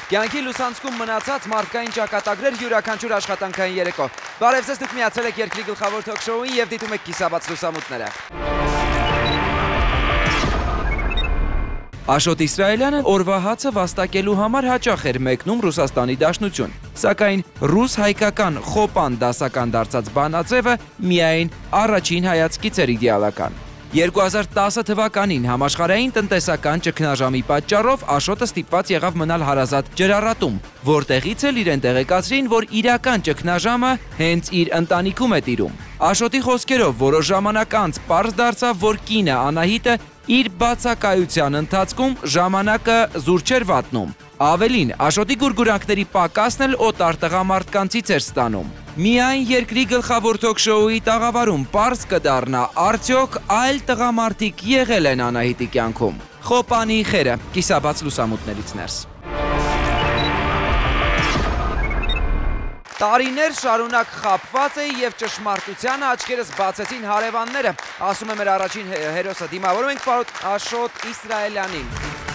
Կյանքի լուսանցքում մնացած մարդկային ճակատագրեր յուրաքանչյուր աշխատանքային երեկո։ Բարև ձեզ, դուք միացել եք Երկրի գլխավոր թոք-շոուին եւ դիտում եք կիսաբաց լուսամուտները։ Աշոտ Իսրայելյանը օրվա հացը վաստակելու համար հաճախ էր մեկնում Ռուսաստանի Դաշնություն, սակայն ռուս-հայկական խոպան դասական դարձած բանաձևը միայն առաջին հայացքից էր իդեալական։ 2010 թվականին համաշխարհային տնտեսական ճգնաժամի պատճառով Աշոտը ստիպված եղավ մնալ հարազատ ջրառատում, որտեղից էլ իրեն տեղեկացրին, որ իրական ճգնաժամը հենց իր ընտանիքում է տիրում։ Աշոտի խոսքերով որոշ ժամանակ անց պարզ դարձավ, որ կինը Անահիտը իր բացակայության ընթացքում ժամանակը զուր չէր վատնում։ Ավելին, Աշոտի գուրգուրանքների պակասն էլ օտար տղամարդկանցից էր ստանում։ Միայն Երկրի գլխավոր թոք-շոուի տաղավարում պարզ կդառնա, արդյոք այլ տղամարդիկ եղել են Անահիտի կյանքում։ Խոպանի խերը, կիսաբաց լուսամուտներից ներս։ Տարիներ շարունակ խաբված էի եւ ճշմարտությանը աչքերս բացեցին հարևանները, ասում է մեր առաջին հերոսը, դիմավորում ենք պարոն Աշոտ Իսրայելյանին։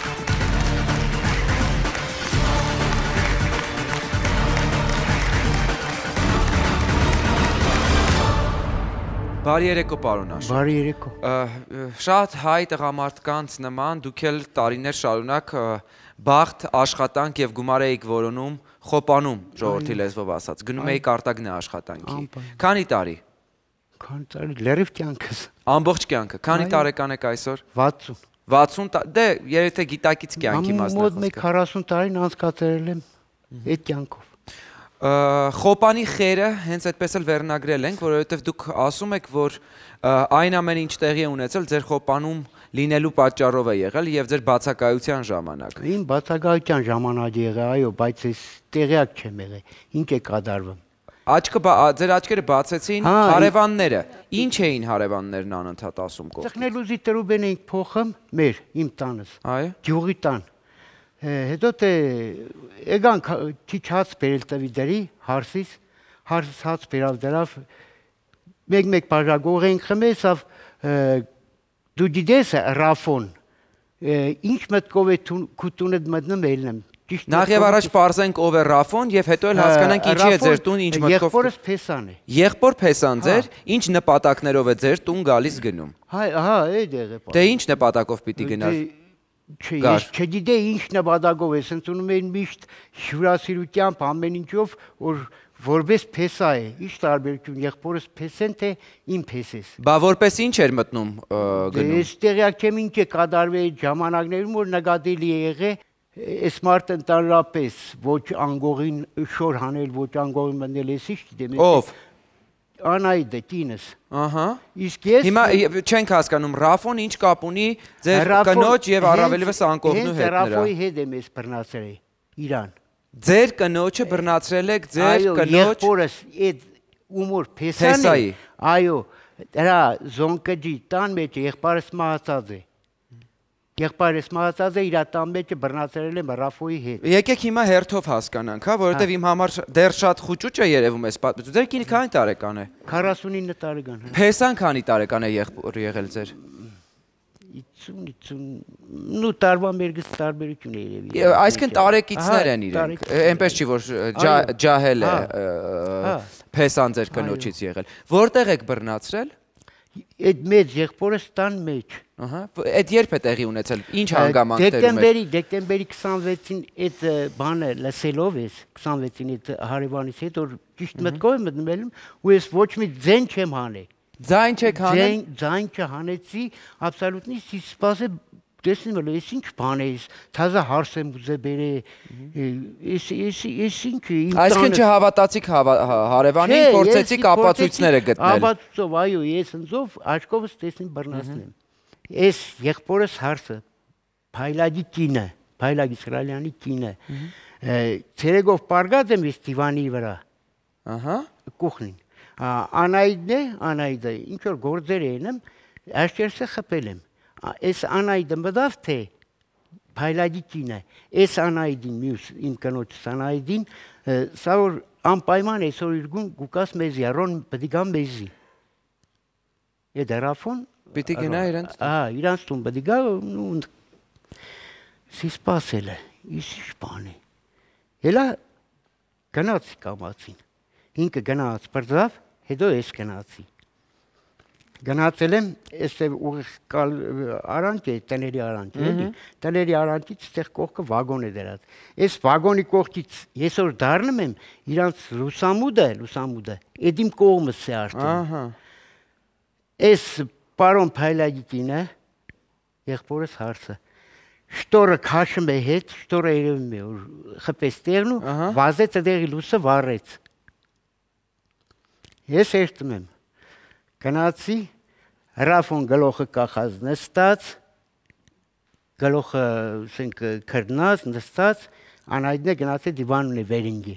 Բարի երեկո, պարոն Աշոտ։ Բարի երեկո։ Շատ հայ տղամարդկանց նման դուք էլ տարիներ շարունակ բախտ, աշխատանք եւ գումար էիք որոնում խոպանում, ժողովրդի լեզվով ասած, գնում էիք արտագնա աշխատանքի։ Քանի տարի։ Քանի տարի, լրիվ կյանքս։ Ամբողջ կյանքը։ Քանի տարեկան եք այսօր։ 60։ 60, դե երբ թե գիտակից կյանքի մասնախոսք։ Մոտ 40 տարին անցկացրել եմ այդ կյանքով։ Խոպանի խերը հենց այդպես էլ վերնագրել ենք, որովհետև դուք ասում եք, որ այն ամեն ինչ տեղի է ունեցել ձեր խոպանում լինելու պատճառով է եղել եւ ձեր բացակայության ժամանակ։ Իմ բացակայության ժամանակ եղել, այո, բայց ես տեղյակ չեմ եղել։ Ինչ է կատարվում։ Ձեր աչքերը բացեցին հարևանները։ Ինչ էին հարևաններն անընդհատ ասում կողքից։ Տեխնոլոգի տրուբեն էինք փոխում մեր իմ տանս։ Այո։ Գյուղի տան։ Հետո թե եկանք քիչ հաց բերել տվի դերի հարսից, հաց բերավ դրավ, մեկ բաժակող ենք խմել, սավ դու գիտես ռաֆոն, ինչ մտքով է քուտունդ մտնում ելնեմ։ Նախ եւ առաջ պարզենք ով է ռաֆոն եւ հետո էլ հասկանանք ինչի է ձեր տուն, ինչ մտքով։ Եղբորս Փեսան է։ Եղբոր Փեսան ձեր, ինչ նպատակներով է ձեր տուն գալիս գնում։ Հա, այդ եղել։ Դե ինչ նպատակով պիտի գնար։ Ես չգիտեի ինչ նպատակով է, ընդունում էին միշտ հյուրասիրությամբ ամեն ինչով, որպես Փեսա է, ինչ տարբերություն, եղբորս Փեսեն թե իմ Փեսես։ Բա որպես ինչ էր մտնում գնում։ Ես տեղյակ չեմ ինչ է կատարվել այդ ժամանակներում, որ նկատելի է եղել, այս մարդը ընդհանրապես ոչ անգողին շոր հանել, ոչ անգողին մտնել, ես ինչ գիտեմ։ Ով։ Անահիտը կինս։ Ահա։ Իսկ ես հիմա չենք հասկանում ռաֆոն ինչ կապ ունի ձեր կնոջ եւ առավելևս անկողնու հետ նրա։ Հենց ռաֆոյի հետ եմ ես բռնացրել իրան։ Ձեր կնոջը բռնացրել եք ձեր կնոջ։ Եղբորս այդ ումոր Փեսանի։ Այո, դրա զոնկջի տան մեջ եղբորս մահացած է։ Եղբայրս մահացած է իր տան մեջ բռնացրել եմ ռաֆոյի հետ։ Եկեք հիմա հերթով հասկանանք, հա, որովհետև իմ համար դեռ շատ խուճուճ է երևում այս պատմությունը։ Ձեր կինը քանի տարեկան է։ 49 տարեկան։ Փեսան քանի տարեկան է եղել ձեր։ 50 նու տարվա մերգս տարբերություն է երևի։ Այսինքն տարեկիցներ են իրենք։ Էնպես չի որ ջահել է Փեսան ձեր կնոջից եղել։ Որտեղ եք բռնացրել։ Այդ մեծ եղբորս տան մեջ։ Ահա, այդ երբ է տեղի ունեցել, ինչ հանգամանքներում էր։ Դեկտեմբերի 26-ին այդ բանը լսելով ես, 26-ին այդ հարևանից հետ, որ ճիշտ մտքով եմ մտնում, ու ես ոչ մի ձայն չեմ հանել։ Ձայն չեք հանել։ Ձայն չհանեցի, աբսոլյուտնի սպասե տեսնում եմ, ես ինչ բան է, թազա հարս եմ ուզե բերել, ես ինչ է։ Այսինքն չհավատացիք հարևանին, փորձեցիք ապացույցները գտնել։ Ապացույցով, այո, ես ընձով աչքովս տեսնեմ բռնացնեմ։ Ես եղբորս հարսը, Փայլագի կինը, Փայլագ Իսրայելյանի կինը, ցերեգով պարգած եմ ես դիվանի վրա։ Ահա, կուխնին։ Անահիտն է, Անահիտը, ինչ որ գործեր եմ, աշկերտը խփել եմ։ Այս Անահիտը մտավ թե Փայլագի կինը, այս Անահիտին մյուս իմ կնոջս Անահիտին, սա որ անպայման այսօր իրգուն գուկաս մեզի, առոն պետք է մեզի։ Այդ ռաֆոն Պիտի գնա իրանց։ Իրանց տուն պետք է գա ու սի սպասել է, ինչ բան է։ Հելա գնացի կամացին։ Ինքը գնաց բրձավ, հետո ես գնացի։ Գնացել եմ, այստեղ ուղիղ արանջ է, տների արանջ, էլի։ Տների արանջից այստեղ կողքը վագոն է դրած։ Այս վագոնի կողքից ես որ դառնում եմ, իրանց լուսամուտը, այդ իմ կողմս է արդեն։ Ահա։ Այս պարոն Փայլագիտինը, եղբորս հարցը, շտորը քաշում է հետ, շտորը երևում է, որ խփեց տեղն ու վազեց այդեղի լույսը վառեց։ Ես երթում եմ։ Գնացի, հրաֆոն գլոխը կախած նստած, գլոխը քրտնած, նստած, անայդն է գնացի դիվանուն է վերինգի։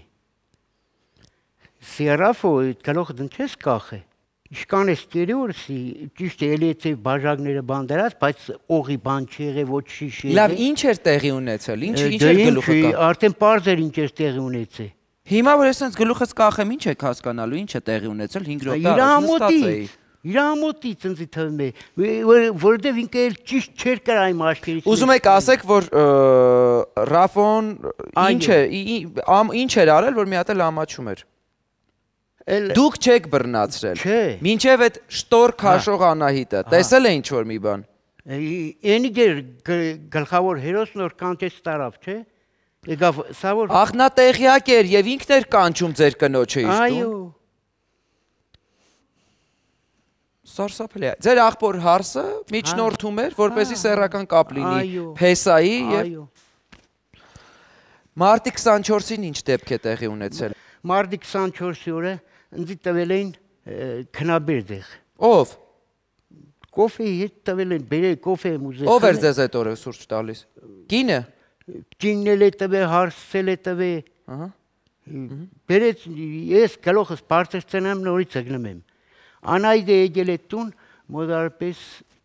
Սի հրաֆո գլոխը դն չես կախ է։ Իշկան ես տերի որ սի ճիշտ է էլի էցեվ բաժագները բան դրած, բայց օղի բան չեղե, ոչ շիշ է։ Լավ, ինչ էր տեղի ունեցել, ինչ էր գլուխը կախ։ Արդեն պարզ էր ինչ էր տեղի ունեցել։ Հիմա որ ես sense գլուխս կախեմ, ինչ եք հասկանալու, ինչ է տեղի ունեցել 5 րոպե առաջ նստած էի։ Իր ամոթի ցնցի թվում է, որովհետև ինքը էլ ճիշտ չէր կար այն մաշկերից։ Ուզում եք ասեք, որ Ռաֆոն ինչ էր արել, որ մի հատ էլ ամաչում էր։ Դուք չեք բռնացրել։ Չէ։ Մինչև այդ շտոր քաշող Անահիտը, տեսել է ինչ որ մի բան։ Ենիգեր գլխավոր հերոսն որ կանչեց տարավ, չէ։ Եկավ սա որ Ախ նա տեղյակ էր եւ ինքն էր կանչում ձեր կնոջը իշտու։ Այո։ Սարսափելի է։ Ձեր աղբոր հարսը միջնորդում էր, որպեսզի սեռական կապ լինի Փեսայի եւ Մարտի 24-ին ինչ դեպք է տեղի ունեցել։ Մարտի 24-ի օրը ինձ տվել էին քնաբերդեղ։ Ով։ Կոֆեի հետ տվել են, բերել կոֆե մուզեյ։ Ով էր ձեզ այդ օրը սուրճ տալիս։ Կինը։ Կինն էլ է տվել, հարսել է տվել։ Ահա։ Բերեց ես գլոխս բարձր ցնեմ նորից եկնում եմ։ Անայդը եկել է տուն մոտարպես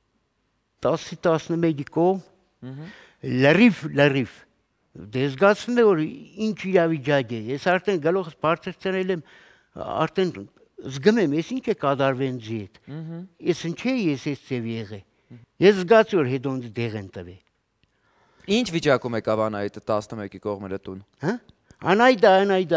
10-11-ի կողմ։ Լրիվ։ Դե զգացվում է որ ինչ իրավիճակ է։ Ես արդեն գլոխս բարձր ցնել եմ, արդեն զգում եմ, ես ինչ է կատարվեն ձի հետ։ Ես ինչ է ես ծև եղե։ Ես զգացի որ հետո ինձ դեղ են տվել։ Ինչ վիճակում եկավ Անայդը 11-ի կողմերը տուն։ Հա? Անայդը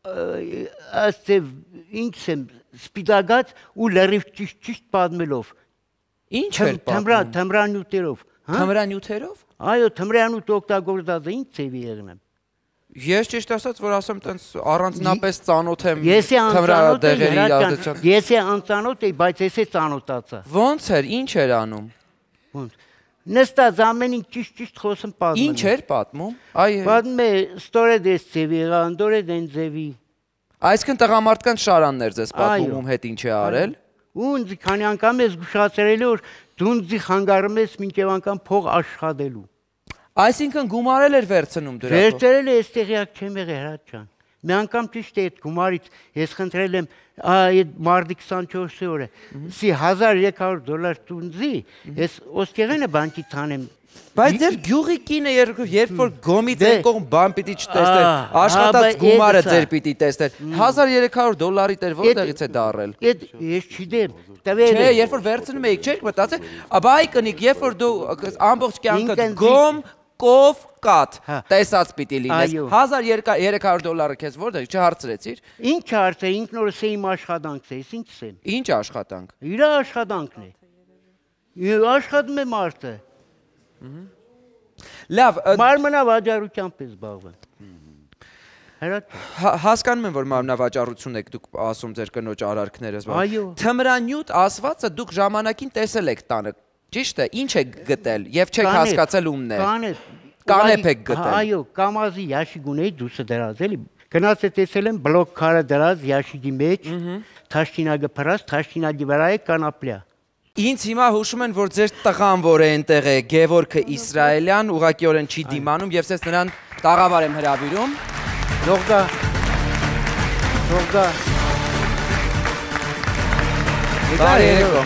աստև ինչ եմ սպիտակած ու լրիվ ճիշտ պատմելով։ Ինչ էր պատմում։ Թմրանյութերով։ Թմրանյութերով։ Այո, թմրանյութ օգտագործած է, ինչ ծևի եղն եմ։ Ես ճիշտ ասած, որ ասեմ տենց առանձնապես ծանոթ եմ թմրադեղերի ազդեցության։ Ես է անծանոթ էի, բայց ես է ծանոթացա։ Ոնց էր, ինչ էր անում։ Ոնց։ Նստած ամեն ինչ ճիշտ խոսում պատմում։ Ինչ էր պատմում։ Այ պատմում է ստորեդ էս ծևի, անդորեդ են ծևի։ Այսինքն տղամարդկանց շարաններ ձեզ պատմում ում հետ ինչ է արել։ Ու ինձ քանի անգամ ես զգուշացրել որ դու ինձ խանգարում ես մինչև անգամ փող աշխատելու։ Այսինքն գումարել էր վերցնում դրա։ Վերցրել է, այստեղյակ չեմ եղել Հրաչ ջան։ Մի անգամ ճիշտ է այդ գումարից ես խնդրել եմ այդ մարտի 24-ի օրը սի $1300 տունձի, ես ոստեղենը բանկից անեմ։ Բայց ձեր գյուղի կինը երբ որ գոմից այն կողմ բան պիտի չտեսներ, աշխատած գումարը ձեր պիտի տեսներ, $1300 դեր որտեղից է դառել։ Այդ ես չգիտեմ, տվել է։ Չէ, երբ որ վերցնում էիք, չէ՞ք մտածել, բայ կնիկ, երբ որ դու ամբողջ կյանքը գոմ կով կատ տեսած պիտի լինես, $1300 քեզ որտեղ չհարցրեցիր։ Ինչ հարցեր, ինքնորս իմ աշխատանքն է, ինչ եմ։ Ինչ աշխատանք։ Իր աշխատանքն է։ Աշխատում է մարդը։ Լավ, մարմնավաճառությամբ է զբաղվում։ Հասկանում եմ, որ մարմնավաճառություն եք դուք ասում ձեր կնոջ արարքներս։ Այո։ Թմրանյութ ասվածը դուք ժամանակին տեսել եք տանը, ճիշտ է, ինչ եք գտել եւ չեք հասկացել ումն է։ Կանեփ եք գտել։ Այո, կամազի ящик ունեի դուսը դրած էլի։ Գնաց է տեսել եմ բլոկ քարը դրած ящիկի մեջ, թաշկինագը փրած, թաշկինագի վրա է կանապլյա։ Ինձ հիմա հուշում են, որ ձեր տղան, որ է այնտեղ է, Գևորգը Իսրայելյան, ուղղակիորեն չի դիմանում եւ ես նրան տաղավար եմ հրավիրում։ Դողգա։ Բարի երեկո։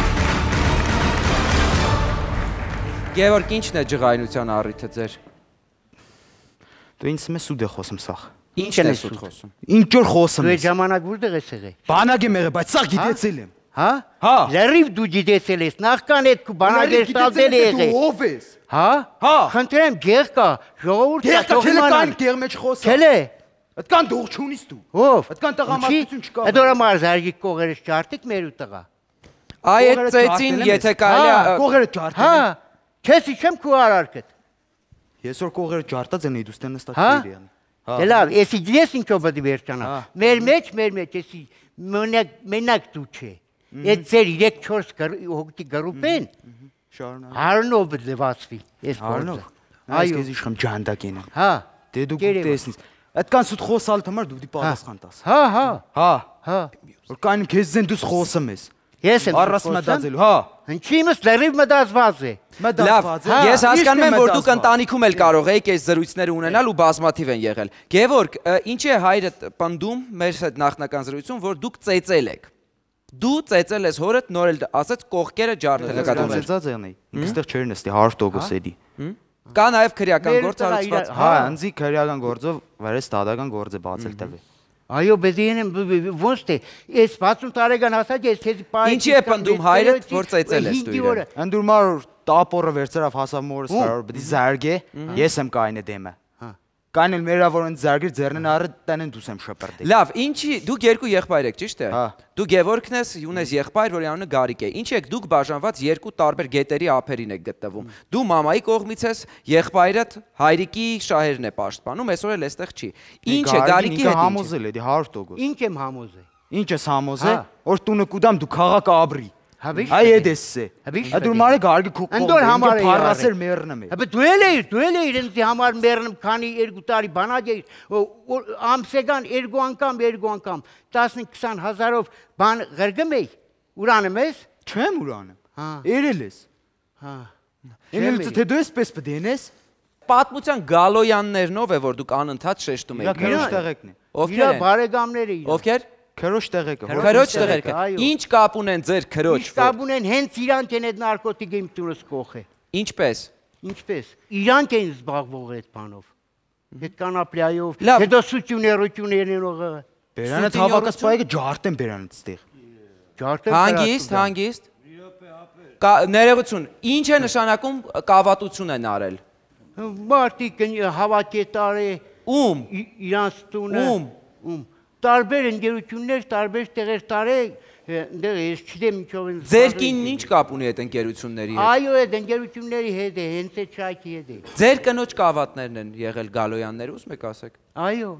Գևորգ, ինչն է ջղայնության առիթը ձեր։ Դու ինձ մե սուտ է խոսում սախ։ Ինչն է սուտ խոսում։ Ինչ որ խոսում ես։ Դու ժամանակ որտեղ ես եղել։ Բանակ եմ եղել, բայց սա գիտեցել եմ։ Հա։ Հա։ Լրիվ դու ջիդեցել ես, նախքան այդ քու բանագեստացել եղե։ Դու ով ես։ Հա։ Հա։ Խնդրեմ, գեղ կա, ժողովուրդ կա, Քելը կան գեղ մեջ խոսա։ Քելե։ Այդքան դուղ չունիս դու։ Ով։ Այդքան տղամարդություն չկա։ Այդ օրը մար զարգիկ կողերս ջարտիկ մեր ու տղա։ Այ այդ ծեծին եթե կարելի է Կողերը ջարդել։ Հա։ Քեզ իչեմ քու արարքդ։ Ես որ կողերը ջարտած են իդուստեն նստած Հա։ իրեն։ Դե լավ, էսի ես ինչով պետք է վերջանա։ Մեր մեջ էսի մենակ դու չէ։ Այդ ձեր 3-4 հոգի գրուպ են։ Շարունակ։ Հարնով պետք է վացվի։ Այս Հարնով։ գործը։ Այս քեզ իշխեմ ջանդակ են։ Հա։ Դե դու գտեսնես։ Այդքան սուտ խոսալ թմար դու դի պատասխան տաս։ Հա, հա։ Հա։ Հա։ Որ կան քեզ զեն դուս խոսում ես։ Ես եմ Առաս մտածելու, հա։ Ինչի՞ մս լրիվ մտածված է։ Լավ, ես հասկանում եմ, որ դուք ընտանիքում էլ կարող եք այս զրույցները ունենալ ու բազմաթիվ են եղել։ Գևորգ, ինչ է հայրդ պնդում մեր այդ նախնական զրույցում, որ դուք ծեծել եք։ Դու ծեծել ես հորդ, նոր էլ ասեց կողքերը ջարդել նկատում ես։ Ծեծած եղնի։ Ինքստեղ չեր նստի 100% էդի։ Կա նաև քրեական գործ հարուցված։ Հա, անձի քրեական գործով վարես տադական գործ է բացել տվել։ Այո, բեդին ոնց թե այս 60 տարեկան հասած ես քեզ պահի։ Ինչի է պնդում հայրդ, որ ծեծել ես դու իրեն։ Ընդուրմար տապորը վերցրավ հասավ մորս վարոր, բդի զարգե, ես եմ կայնը դեմը։ Կան էլ մերը որ ընդ զարգեր ձեռնեն առը տանեն դուս եմ շպրտել։ Լավ, ինչի դուք երկու եղբայր եք, ճիշտ է։ Հա։ Դու Գևորգն ես, ունես եղբայր, որի անունը Գարիկ է։ Ինչ եք դուք բաժանված երկու տարբեր գետերի ափերին եք գտնվում։ Դու մամայի կողմից ես, եղբայրդ հայրիկի շահերն է պաշտպանում, այսօր էլ այստեղ չի։ Ինչ է Գարիկի հետ համոզել է, 100%։ Ինչ եմ համոզել։ Ինչ ես համոզել, որ տունը կուդամ դու քաղաքը ապրի։ Այ էդեսե։ Դուրմարը գարգի քուկ։ Ընդոր համար է փառասեր մեռնում է։ Հəbə դու էլ ինձ համար մեռնում, քանի 2 տարի բանակ է, ամսեգան 2 անգամ 15-20 հազարով բան ղրգում էի, ուրանում ես։ Չեմ ուրանում։ Երել ես։ Հա։ Ինձ թե դու էսպես պդենես։ Պատմության գալոյաններնով է, որ դուք անընդհատ շեշտում եք։ Քրոջ տեղեկն է։ Ովքեր են։ բարեկամները իրար։ Ովքեր։ Քրոջ տեղեկը։ Քրոջ տեղեկը։ Ինչ կապ ունեն ձեր քրոջ։ Ինչ կապ ունեն հենց իրանք են այդ նարկոտիկը իմ տունս կողե։ Ինչպես։ Ինչպես։ Իրանք են զբաղվող այդ բանով։ Այդ կանապլիայով, Լավ։ հետո սուտյուներություններով։ Բերանդ հավաքած պայքը ջարդեն բերանդ ստեղ։ Ջարդեն։ Հանգիստ։ Ներողություն, ինչ է նշանակում կավատություն են արել։ Մարդիկ հավաքի տարե։ Ում։ Իրանց տունը։ Ում։ Տարբեր ընկերություններ, տարբեր տեղեր տարե, դեռ ես չգիտեմ ինչով են։ Ձեր կինն ինչ կապ ունի այդ ընկերությունների հետ։ Այո, այդ ընկերությունների հետ է, հենց այդ շայքի հետ է։ Ձեր կնոջ կավատներն են եղել գալոյանները, ուզում եք ասեք։ Այո։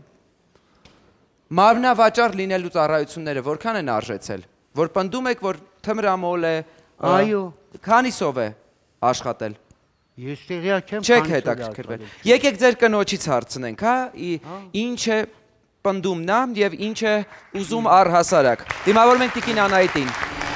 Մարմնավաճառ լինելու ծառայությունները որքան են արժեցել, որ պնդում եք, որ թմրամոլ է։ Այո։ Քանիսով է աշխատել։ Ես տեղյակ չեմ։ Չեք հետաքրքրվել։ Եկեք ձեր կնոջից հարցնենք, հա, ինչ է պնդում նա եւ ինչ է ուզում առհասարակ։ Դիմավորում ենք Տիկին Անահիտին։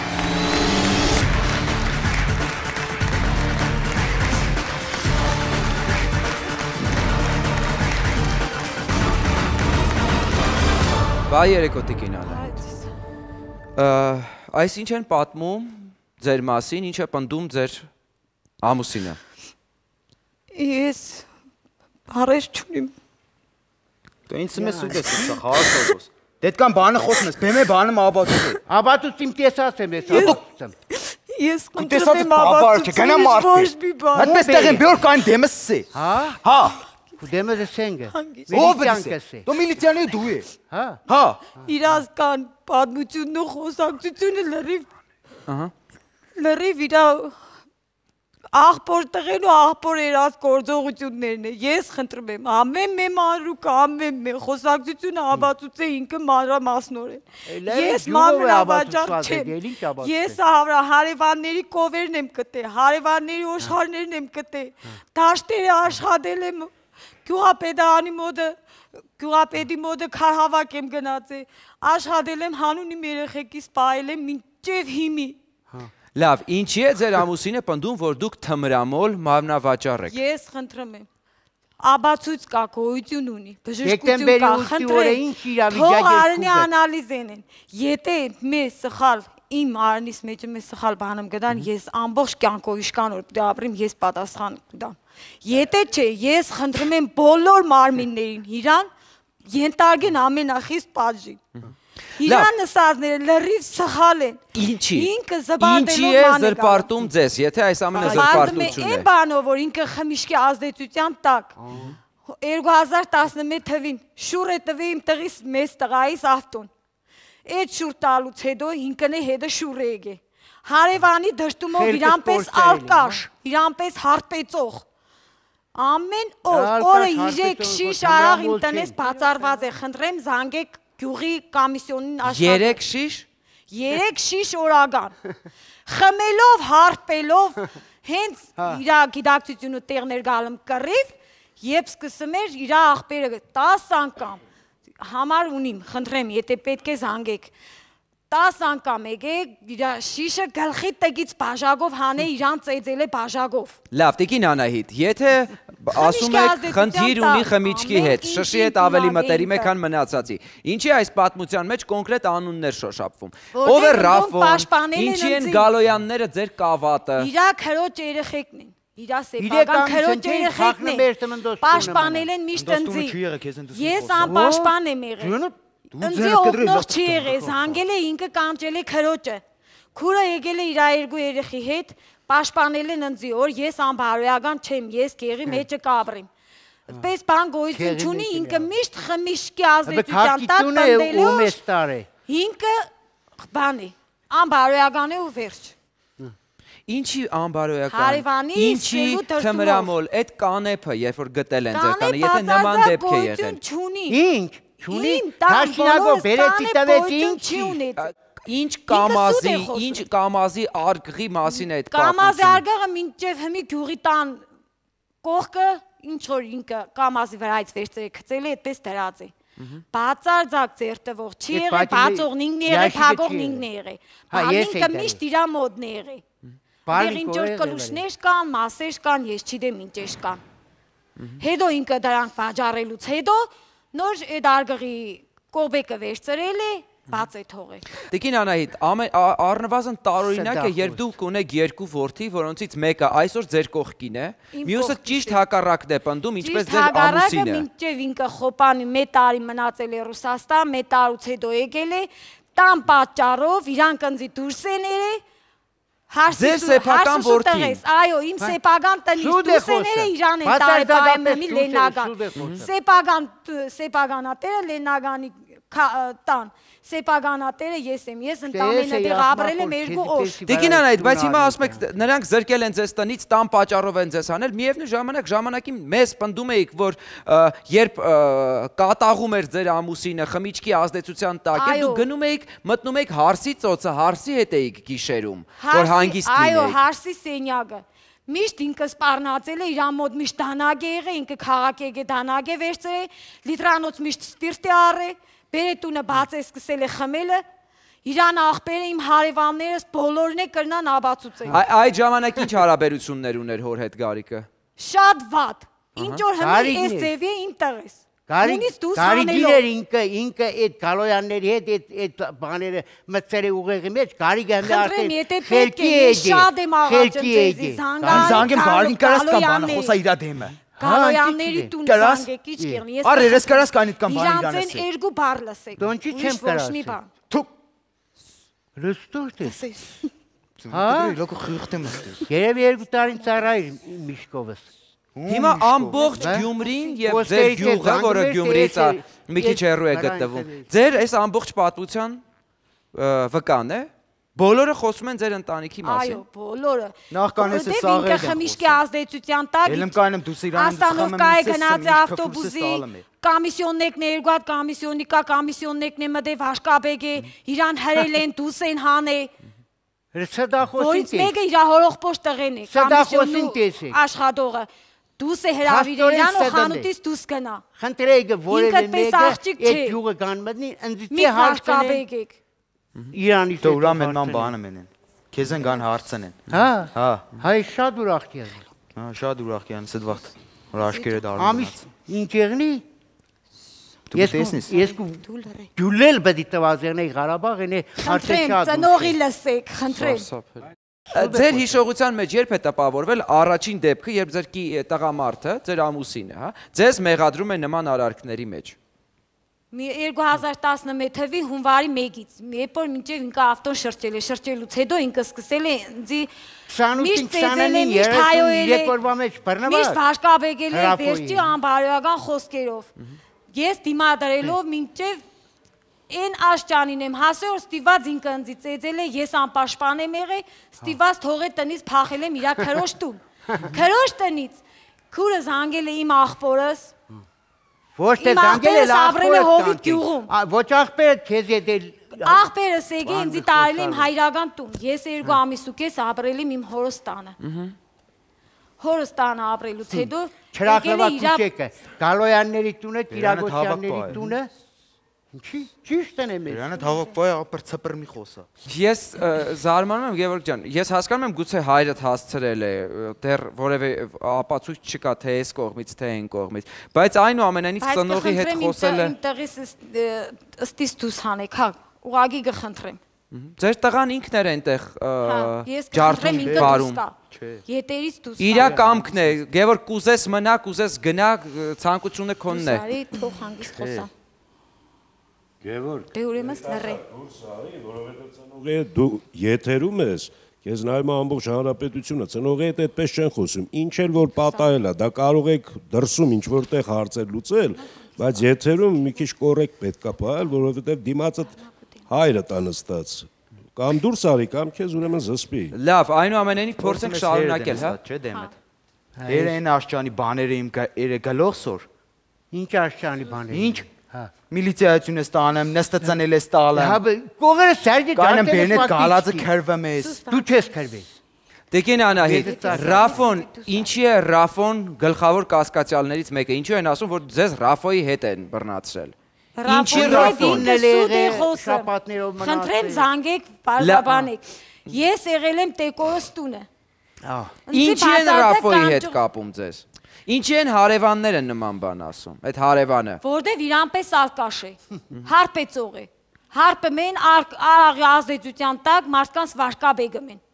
Բայ երեկո Տիկին Անահիտ։ Այս ինչ են պատմում ձեր մասին, ինչ է պնդում ձեր ամուսինը։ Ես բարես չունիմ։ Դու ինձ ես ուտես, սա 100%։ Դետքան բանը խոսում ես, բեմե բանը աբատուց է։ Աբատուց իմ տեսած եմ, ես աբատուց եմ։ Ես տեսած եմ աբատուց, գնա մարդ։ Այդպես տեղ են բյոր կային դեմս է։ Հա։ Հա։ Դեմը դեսենգը։ Ով է։ Դու միլիցիանի դու ես։ Հա։ Հա։ Իրաց կան պատմությունն ու խոսակցությունը լրիվ։ Ահա։ Լրիվ իրա աղբոր տղեն ու աղբոր երած գործողություններն է, ես խնդրում եմ, ամեն մե մանրուկ, ամեն մե խոսակցությունը աբացուց է ինքը մանրամասնորեն։ Ես մանրավաճառ չեմ, ես հարևանների կովերն եմ կտել, հարևանների ոշխարներն եմ կտել, դաշտերը աշխատել եմ, գյուղապետի մոդը քարհավաք եմ գնացել, աշխատել եմ հանուն իմ երեխեքիս պահել եմ մինչև հիմի։ Լավ, ինչի է ձեր ամուսինը պնդում, որ դուք թմրամոլ մարմնավաճառ եք։ Ես խնդրում եմ, աբացույց կա, գոյություն ունի, բժշկություն կա, խնդրեմ, թող արնի անալիզ ենեն, եթե մեզ սխալ, իմ արնիս մեջը մեզ սխալ բանում գդան, ես ամբողջ կյանքով իշկան որ ապրիմ, ես պատասխան կդամ։ Եթե չէ, ես խնդրում եմ բոլոր մարմիններին իրան ենթարկեն ամենախիստ պատժին։ Իրան նսածները լրիվ սխալ են։ Ինչի։ Ինքը զբաղվելով Ինչի է զրպարտում ձեզ, եթե այս ամենը զրպարտություն է։ Այն բանով, որ ինքը խմիչքի ազդեցության տակ 2011 թվին շուր է տվի իմ տղիս մեծ տղայիս ավտոն։ Այդ շուր տալուց հետո ինքն է հետը շուր է եկե։ Հարևանի դաշտումով իրան պես ալկաշ, իրան պես հարպեցող։ Ամեն օրը 3 շիշ արաղ իմ տնես բացառված է, խնդրեմ զանգեք գյուղի կոմիսիոնին աշխատող։ 3 շիշ։ 3 շիշ օրական։ Խմելով, հարպելով, հենց իր գիտակցությունը տեղներ գալում կռիվ, երբ սկսում էր իր աղբերը 10 անգամ համար ունիմ, խնդրեմ, եթե պետք է զանգեք։ 10 անգամ եկեք, իր շիշը գլխի տակից բաժակով հանե իրան ծեծել է բաժակով։ Լավ, տիկին Անահիտ, եթե ասում եք խնդիր ունի խմիչքի հետ, շշի հետ ավելի մտերիմ է, քան մնացածի, ինչի այս պատմության մեջ կոնկրետ անուններ շոշափվում։ Ով է Ռաֆոն, ինչի են Գալոյանները ձեր կավատը։ Իրա քրոջ երեխեքն են։ Իրա սեփական քրոջ երեխեքն են։ Պաշտպանել են միշտ ընձի։ Ես անպաշտպան եմ եղել։ Ընձի օգնող չի եղել, զանգել է ինքը կանչել է քրոջը։ Քուրը եկել է իր երկու երեխի հետ, պաշտպանել են ընձի, որ ես անբարոյական չեմ, ես գեղի մեջը կաբրեմ։ Այդպես բան գոյություն չունի, ինքը միշտ խմիչքի ազդեցության տակ տնտելով։ Ինքը բան է, անբարոյական է ու վերջ։ Ինչի անբարոյական, ինչի թմրամոլ, այդ կանեփը, երբ որ գտել են ձեր տանը, եթե նման դեպք է եղել։ Ինչ չունի, թաշկինագով բերեցի տվեց ինչ կամազի արգղի մասին է այդ պատմությունը։ Կամազի արգղը մինչև հիմի գյուղի տան կողքը, ինչ որ ինքը կամազի վրայից վերցրել գցել է, այդպես դրած է։ Բացարձակ ձերտվող չի եղել, բացողն ինքն է եղել, փակողն ինքն է եղել։ Ինքը միշտ իր մոդն է եղել։ Դեռ ինչ որ կլուշներ կան, մասեր կան, ես չգիտեմ ինչեր կան։ Հետո ինքը դրանք վաճառելուց հետո նոր այդ արգղի կողբեկը վերցրել է, բաց է թողել։ Տիկին Անահիտ, առնվազն տարօրինակ է, երբ դուք ունեք 2 որդի, որոնցից մեկը այսօր ձեր կողքին է, մյուսը ճիշտ հակառակն է պնդում, ինչպես ձեր ամուսինը։ Մինչև ինքը խոպանի 1 տարի մնացել է Ռուսաստան, 1 տարուց հետո եկել է, տան պատճառով իրանք ընձի դուրս են եղել։ Ձեր սեփական որդին։ Այո, իմ սեփական տնից դուրս են եղել, իրան են տարեպայում մի Լեննագան։ Սեփականատերը Լեննագանի տան։ Սեփականատերը ես եմ, ես ընդամենը դեղ ապրել եմ 2 օր։ Տիկին Անահիտ, բայց հիմա ասում եք նրանք զրկել են ձեզ տնից, տան պատճառով են ձեզ անել, միևնույն ժամանակի մեզ պնդում էիք, որ երբ կատաղում էր ձեր ամուսինը խմիչքի ազդեցության տակ, դուք գնում էիք, մտնում էիք հարսի ծոցը, հարսի հետ էիք գիշերում, որ հանգիստ լինեիք։ Այո, հարսի սենյակը։ Միշտ ինքը սպառնացել է, իր մոտ միշտ դանակ է եղել, ինքը քաղաք է դանակ է վերցրել, լիտրանոց միշտ սպիրտ է առել, բերետունը բաց է սկսել է խմելը, իրան աղբերը իմ հարևաններս բոլորն է կրնան աբացուցել։ Այդ ժամանակ ինչ հարաբերություններ ուներ հոր հետ Գարիկը։ Շատ վատ, ինչ որ հմի էս ձևի է իմ տղես։ Գարիգին էր ինքը այդ Գալոյանների հետ այդ բաները մտցել է ուղեղի մեջ, Գարիգը հմի արդեն խելքի է եկել, շատ եմ աղաչում ձեզի, զանգեմ Գարիգին կարաս կան բանը, խոսա իրա դեմը։ Գալոյանների տուն զանգեք, ինչ կեղնի, ես արեր ես կարաս կանիտ կան բան իրանս է։ Իրանց են 2 բար լսեք, դոնչի չեմ կարասի։ Թուկ, լստորտ ես։ լոկը խիղթեմ ուստես։ Երևի 2 տարին ծառայր միշկովս։ Հիմա ամբողջ Գյումրին եւ ձեր գյուղը, որը Գյումրիից մի քիչ հեռու է գտնվում, ձեր այս ամբողջ պատմության վկան է։ Բոլորը խոսում են ձեր ընտանիքի մասին։ Այո, բոլորը։ Նախքան էս սաղերը։ Ինքը խմիչքի ազդեցության տակ։ Ելեմ կայնեմ դուս իրան Աստանովկա է գնաց ավտոբուսի, կոմիսիոններն է, երկու հատ կոմիսիոնիկա, կոմիսիոններն է մտել Վաշկաբեգ է, իրան հրել են, դուս են հանե։ Սդախոսին տես։ Մեկը իր հորողփոշ տղեն է, կոմիսիոնու աշխատողը։ Դուս է հրավիրել իրան ու խանութից դուս գնա։ Խնդրեիք որևէ մեկը այդ յուղը կան մտնի, ընդդիցի հարցնեք։ Իրանից դու ուրամ են ման բանը մենեն։ Քեզ են գան հարցնեն։ Հա։ Հայ շատ ուրախ կյանք։ Հա, շատ ուրախ կյանք, սդ վաղտ։ Որ աշկերը դառնում։ Ամիս ինչ եղնի։ Դու տեսնես։ Ես գյուլել բդի տվազերնի Ղարաբաղ ինե արդեն շատ։ Ծնողի լսեք, խնդրեմ։ Ձեր հիշողության մեջ երբ է տպավորվել առաջին դեպքը, երբ ձեր տղամարդը, ձեր ամուսինը, հա, ձեզ մեղադրում է նման արարքների մեջ։ 2011 թվականի հունվարի 1-ից, երբ որ մինչև ինքը ավտոն շրջել է, շրջելուց հետո ինքը սկսել է ինձ 28-29 երբ որվա մեջ բռնված։ Միշտ հաշկաբեկել է վերջի անբարոյական խոսքերով։ Ես դիմադրելով մինչև այն աշճանին եմ հասել, որ ստիված ինքը ինձ ծեծել է, ես անպաշտպան եմ եղել, ստիված թողել տնից փախել եմ իր քրոջ տուն։ Քրոջ տնից քուրը զանգել է իմ աղբորս։ Ոչ թե զանգել է աղբորը հովիտ գյուղում։ Ոչ աղբերը քեզ ետել։ Աղբերս եկել ինձ տարել եմ հայրական տուն։ Ես 2 ամիս ու կես ապրել եմ իմ հորս տանը։ Հորս տանը ապրելուց հետո Չրախլավա քուչեկը, Գալոյանների տունը, Տիրագոսյանների տունը։ Ինչի ճիշտ են եմես։ Իրանը հավաքվայ ապրծպր մի խոսա։ Ես զարմանում եմ Գևորգ ջան, ես հասկանում եմ գուցե հայրդ հասցրել է, դեռ որևէ ապացույց չկա թե այս կողմից, թե այն կողմից, բայց այնուամենայնիվ ծնողի հետ խոսելը Տեղից ըստիս դուս հանեք, հա, ուղղակի կխնդրեմ։ Ձեր տղան ինքն էր այնտեղ Ես ջարդում բարում։ Ետերից դուս։ Իրա կամքն է, Գևորգ կուզես մնա, կուզես գնա, ցանկությունը քոնն է։ Սարի թող հանգիստ խոսա։ Գևորգ, դե ուրեմն լռե։ Սարի, որովհետև ծնողի հետ դու եթերում ես, քեզ նայում է ամբողջ հանրապետությունը, ծնողի հետ այդպես չեն խոսում։ Ինչ էլ որ պատահել է, դա կարող եք դրսում ինչ որտեղ հարցեր լուծել, բայց եթերում մի քիչ կոռեկտ պետք է պահել, որովհետև դիմացը հայրդ է նստած։ Կամ դուրս արի, կամ քեզ ուրեմն զսպի։ Լավ, այնուամենայնիվ փորձենք շարունակել, հա։ Չէ՞ Դեմետ։ Էր այն աշճանի բաները իմ գալոխսոր։ Ինչ աշճանի բաներ։ Ինչ։ Միլիցիայություն ես տանեմ, նստածանել ես տալեմ։ Հա, կողերը Սերգեյ Կանեմ բերնետ գալածը քրվեմ ես։ Դու չես քրվել։ Տիկին Անահիտ, Ռաֆոն, ինչի է Ռաֆոն գլխավոր կասկածյալներից մեկը, ինչու են ասում, որ ձեզ Ռաֆոյի հետ են բռնացրել։ Ինչի Ռաֆոնն էլ եղել շապատներով մնացել։ Խնդրեմ զանգեք, բարձրաբանեք։ Ես եղել եմ Տեկորոս տունը։ Ինչի են Ռաֆոյի հետ կապում ձեզ։ Ինչի են հարևանները նման բան ասում, այդ հարևանը։ Որտեվ իրան պես արկաշ է, հարպեցող է։ Հարպը մեն արաղի ազդեցության տակ մարդկանց վարկաբեգում են։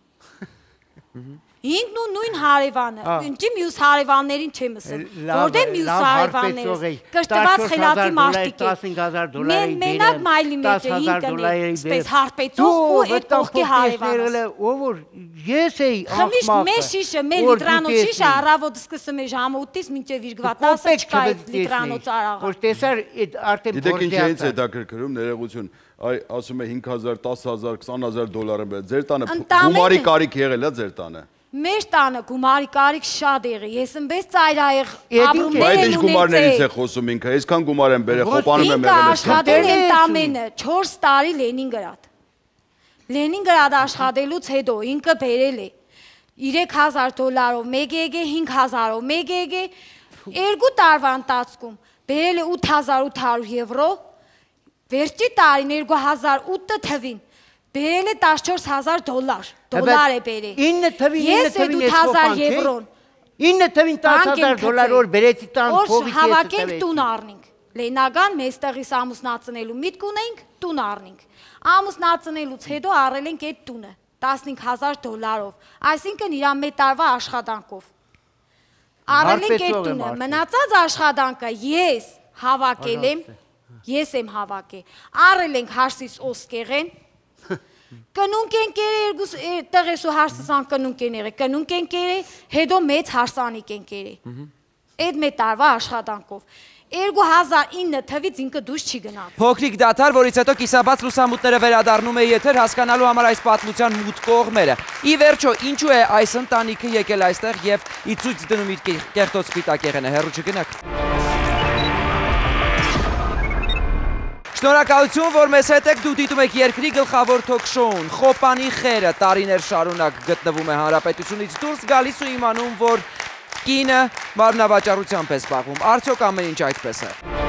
Ինքն ու նույն հարևանը, ինչի մյուս հարևաններին չեմ ասել, որտեղ մյուս հարևանները կշտված խելացի մարդիկ են։ Մենակ մայլի մեջ է ինքն է, սպես հարպեցող ու այդ կողքի հարևանը։ Ով որ ես էի աղմակը։ Խմիշտ մեր շիշը, մեր լիտրանոց շիշը առավոտ սկսում է ժամը 8-ից մինչև իր գվա 10-ը չկա այդ լիտրանոց արաղը։ Որ տեսար այդ արդեն Գիտեք ինչ էից է դա գրքրում ներողություն, այ ասում է 5000, 10000, 20000 դոլար եմ, ձեր տանը գումարի կարիք եղել է ձեր տանը։ Մեր տանը գումարի կարիք շատ եղել, ես ըմբես ծայրայեղ ապրումներ Բայց են ինչ գումարներից է խոսում ինքը, այսքան գումար են բերել, խոպանում եմ եղել։ եղել։ Աշխատել եմ տամենը 4 տարի Լենինգրադ։ Լենինգրադ աշխատելուց հետո ինքը բերել է 3000 դոլարով, մեկ եկե 5000-ով, մեկ եկե 2 տարվա ընթացքում բերել է 8800 եվրո, վերջի տարին 2008 թվին բերել է 14000 դոլար է բերել։ 9 թվին 8000 եվրոն։ 9 թվին 10000 դոլար որ բերեցի տան փողի կեսը հավաքենք տուն առնենք։ Լենագան մեզ տեղից ամուսնացնելու միտք ունենք, տուն առնենք։ Ամուսնացնելուց հետո առել ենք այդ տունը 15000 դոլարով, այսինքն իր մեկ տարվա աշխատանքով։ Առել ենք այդ տունը, մնացած աշխատանքը ես հավաքել եմ, ես եմ հավաքել։ Առել ենք Հարսիս Օսկեղեն Կնունք ընկերը տեղես ու հարսսան կնունք ընկերը, կնունք ընկերը, հետո մեծ հարսանիք ընկերը։ Այդ մեկ տարվա աշխատանքով։ 2009 թվից ինքը դուրս չի գնալ։ Փոքրիկ դադար, որից հետո կիսաբաց լուսամուտները վերադառնում է եթեր, հասկանալու համար այս պատմության մութ կողմերը։ Ի վերջո, ինչու է այս ընտանիքը եկել այստեղ եւ ի ցույց դնում իր կեղտոտ սպիտակ եղենը, հեռու չգնաք։ Շնորհակալություն, որ մեզ հետ եք, դու դիտում եք երկրի գլխավոր թոք-շոուն, Խոպանի խերը տարիներ շարունակ գտնվում է հանրապետությունից դուրս գալիս ու իմանում, որ կինը մարմնավաճառությամբ է զբաղվում, արդյոք ամեն ինչ այդպես է։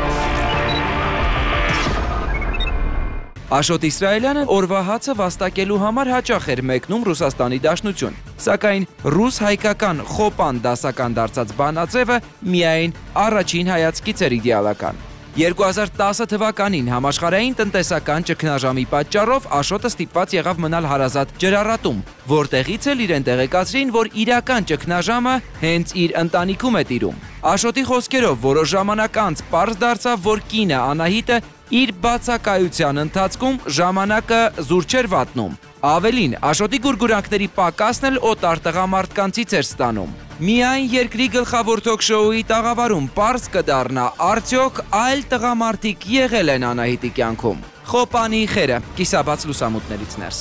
Աշոտ Իսրայելյանը օրվա հացը վաստակելու համար հաճախ էր մեկնում Ռուսաստանի Դաշնություն, սակայն ռուս-հայկական Խոպան դասական դարձած բանաձևը միայն առաջին հայացքից էր իդեալական։ 2010 թվականին համաշխարհային տնտեսական ճգնաժամի պատճառով Աշոտը ստիպված եղավ մնալ հարազատ ջրառատում, որտեղից էլ իրեն տեղեկացրին, որ իրական ճգնաժամը հենց իր ընտանիքում է տիրում։ Աշոտի խոսքերով որոշ ժամանակ անց պարզ դարձավ, որ կինը Անահիտը իր բացակայության ընթացքում ժամանակը զուր չէր վատնում։ Ավելին, Աշոտի գուրգուրանքների պակասն էլ օտար տղամարդկանցից էր ստանում։ Միայն երկրի գլխավոր թոք-շոուի տաղավարում պարզ կդառնա, արդյոք այլ տղամարդիկ եղել են Անահիտի կյանքում։ Խոպանի խերը, կիսաբաց լուսամուտներից ներս։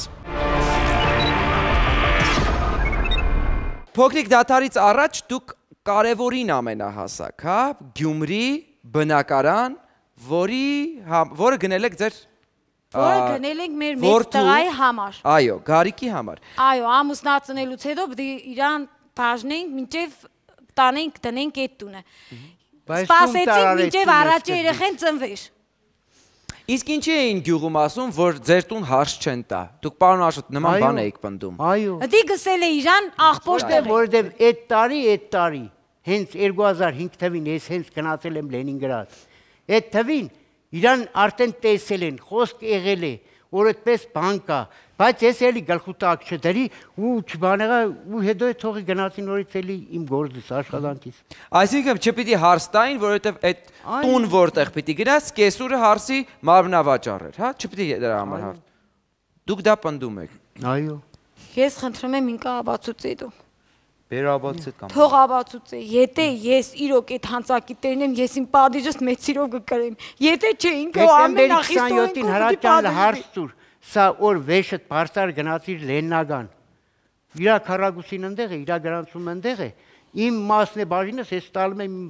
Փոքրիկ դադարից առաջ դուք կարևորին ամենահասակ, հա, Գյումրի բնակարան, որը գնել եք ձեր Որը գնել ենք մեր մեծ տղայի համար։ Այո, Գարիկի համար։ Այո, ամուսնացնելուց հետո պետք է իրան բաժնենք, մինչև տանենք, տնենք այդ տունը։ Սպասեցինք, մինչև առաջի երեխեն ծնվեր։ Իսկ ինչի էին գյուղում ասում, որ ձեր տուն հարց չեն տա։ Դուք պարոն Աշոտ նման բան էիք պնդում։ Այո։ Դի գսել է իրան աղբոր տեղ։ Որովհետև այդ տարի, հենց 2005 թվին ես հենց գնացել եմ Լենինգրադ։ Այդ թվին իրան արդեն տեսել են, խոսք եղել է, որ այդպես բան կա, բայց ես էլի գլխու տակ չդրի ու չբանեղա ու հետո է թողի գնացի նորից էլի իմ գործից աշխատանքից։ Այսինքն չպիտի հարց տային, որովհետև այդ տուն որտեղ պիտի գնաց, կեսուրը հարցի մարմնավաճառ էր, հա, չպիտի դրա համար հարց։ Դուք դա պնդում եք։ Այո։ Ես խնդրում եմ ինքը աբացուցի դու։ Բերաբացիդ կամ։ Թող աբացուցի, եթե ես իրոք այդ հանցակիտերն եմ, ես իմ падիժս մեծ սիրով կկրեմ։ Եթե չէ, ինքը ամենախիստորին հրաճան հարց տուր։ Սա որ վեշը բարձր գնացիր Լեննագան։ Իրա քարագուսին ընդեղ է, իրա գրանցում ընդեղ է։ Իմ մասն է բաժինս ես տալում եմ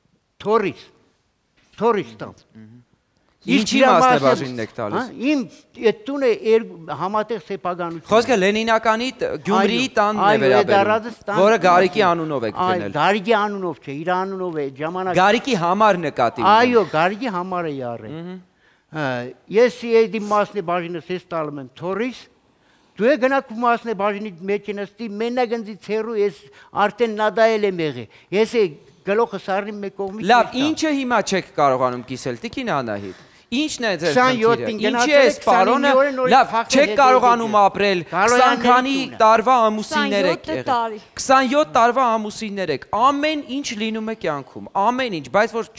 թորից տամ։ Ինչի մասն է բաժինն եք տալիս։ Իմ այդ տունը համատեղ սեփականություն։ Խոսքը Լենինականի Գյումրիի տանն է վերաբերում, որը Գարիկի անունով եք գնել։ Գարիկի անունով չէ, իր անունով է ժամանակ։ Գարիկի համար նկատի։ Այո, Գարիկի համար է յարել։ Ես այդ իմ մասն է բաժինս ես տալում եմ թորից։ Դու է գնաք մասն է բաժինի մեջ նստի, մենագնձից հեռու ես արդեն նադայել եմ եղել։ Ես է գլոխը սարնի մեկ կողմից։ Լավ, ինչը հիմա չեք կարողանում կիսել, տիկին Անահիտ։ Ինչն է ձեր խնդիրը։ 27-ին Ինչի է սպարոնը։ Լավ, չեք կարողանում ապրել 20 քանի տարվա ամուսիններ եք եղել։ 27 տարվա ամուսիններ եք։ Ամեն ինչ լինում է կյանքում, ամեն ինչ, բայց որ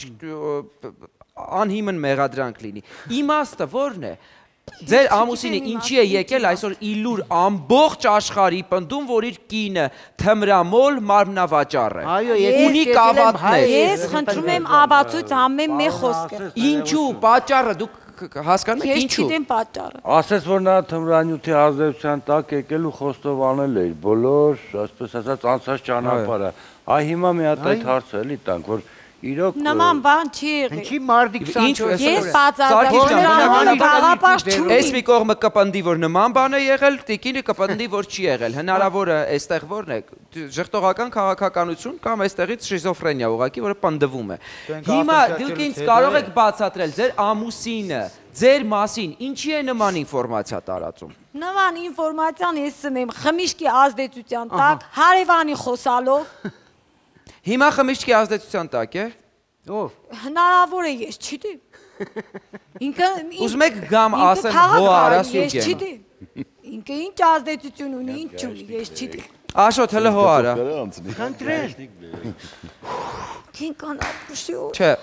անհիմն մեղադրանք լինի։ Իմաստը ո՞րն է։ Ձեր ամուսինը ինչի է եկել այսօր իլուր ամբողջ աշխարհի պնդում, որ իր կինը թմրամոլ մարմնավաճառ է։ Այո, ունի կավատներ։ Ես խնդրում եմ աբացույց ամեն մի խոսքը։ Ինչու պատճառը դուք հասկանում եք Ես ինչու։ չգիտեմ պատճառը։ Ասես որ նա թմրանյութի ազդեցության տակ եկել ու խոստովանել էր բոլոր, այսպես ասած, անցած ճանապարհը։ Այ հիմա մի հատ այդ հարցը էլի տանք, որ իրոք Նման բան չի եղել։ Ինչի մարդի 24 Ես բացարձակ Այս մի կողմը կպնդի, որ նման բան է եղել, տիկինը կպնդի, որ չի եղել։ Հնարավոր է այստեղ որն է, ժխտողական քաղաքականություն կամ այստեղից շիզոֆրենիա ուղղակի, որը պնդվում է։ Հիմա դուք ինձ կարող եք բացատրել ձեր ամուսինը, ձեր մասին ինչի է նման ինֆորմացիա տարածում։ Նման ինֆորմացիան ես ունեմ խմիչքի ազդեցության տակ, հարևանի խոսալով։ Հիմա խմիչքի ազդեցության տակ է։ Ով։ Հնարավոր է ես չգիտեմ։ Ինքը Ուզում եք գամ ասեմ հո արասուկ ես չգիտեմ։ Ինքը ինչ ազդեցություն ունի, ինչ ունի, ես չգիտեմ։ Աշոտ հələ հո արա։ Քնտրել։ Քին կան ապուշիո։ Չէ։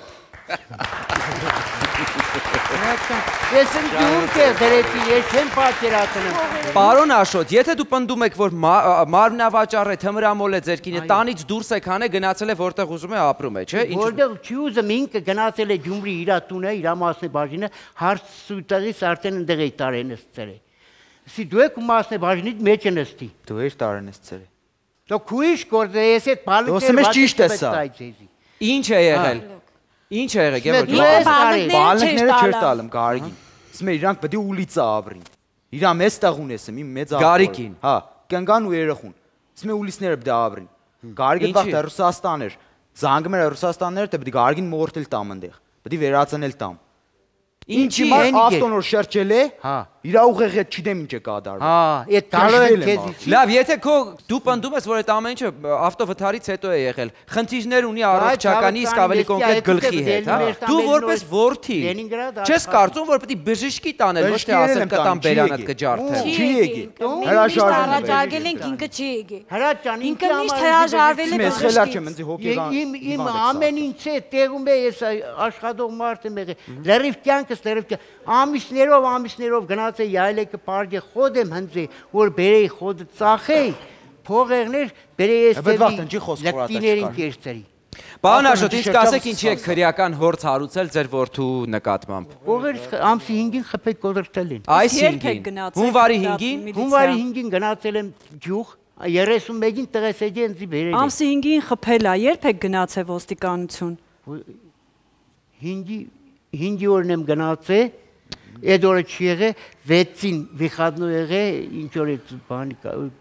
Ես ընդդեմ դերեցի, ես չեմ պատկերացնում։ Պարոն Աշոտ, եթե դու պնդում եք, որ մարմնավաճառ է, թմրամոլ է ձեր կինը, տանից դուրս եք հանել, գնացել է որտեղ ուզում է ապրում է, չէ՞։ Որտեղ չի ուզում ինքը գնացել է Գյումրի իր տունը, իր մասն է բաժինը, հարցուտեղից արդեն ընդեղ է տարեն ըստ Սի դու եք մասն է բաժնի մեջ նստի։ Դու ես տարեն ես ծերը։ Դու քույշ գործ ես այդ բալիկները։ Ոսմես ճիշտ է սա։ Ինչ է եղել։ Ինչ է եղել, Գևորգ։ Բալիկները չեր տալում Գարիկին։ Ասում է իրանք պետք է ուլիցա ապրին։ Իրա մեծ տեղ ունեսեմ, իմ մեծ աղբոր։ Գարիկին։ Հա, կնկան ու երախուն։ Ասում է ուլիսները պետք է ապրին։ Գարիկը տախտ Ռուսաստան էր։ Զանգում էր Ռուսաստանները, թե պետք է Գարիկին մորտել տամ այնտեղ։ Պետք է վերացնել տամ։ Ինչի՞ ավտոնոր շրջել է։ Հա։ իր ուղեղը չգիտեմ ինչ է կատարվում։ Հա, այդ գալու է քեզից։ Լավ, եթե դու պնդում ես, որ այդ ամեն ինչը ավտովթարից հետո է եղել, խնդիրներ ունի առողջականի, իսկ ավելի կոնկրետ գլխի հետ, հա։ Դու որպես որդի չես կարծում, որ պետք է բժշկի տանել, ոչ թե ասել կտամ բերանդ կջարդել։ Չի եկի։ Հրաժարվել ենք, ինքը չի եկի։ Հրաճան, ինքը միշտ հրաժարվել է Ես խելար չեմ, ինձ հոգեգան։ Իմ ամեն ինչ է տեղում է, ես աշխատող մարդ եմ եղել։ Լրիվ կյանքս, ամիսներով գնաց է յայլեկը պարգե խոդ եմ հնձի, որ բերեի խոդը ծախեի, փողերներ բերեի ես լկտիներին կերծերի։ Պարոն Աշոտ, ինձ կասեք ինչի եք քրեական հորձ հարուցել ձեր որդու նկատմամբ։ Կողերս ամսի 5-ին խփեք կոտրտել են։ Այս 5-ին, հունվարի 5-ին, հունվարի 5-ին գնացել եմ ջուղ, 31-ին տղեսեջի ինձ բերել։ Ամսի 5-ին խփել է, երբ եք գնացել ոստիկանություն։ 5-ի օրն եմ գնացել, այդ օրը չի եղել, 6-ին վիխադնու եղել, ինչ որ այդ բանի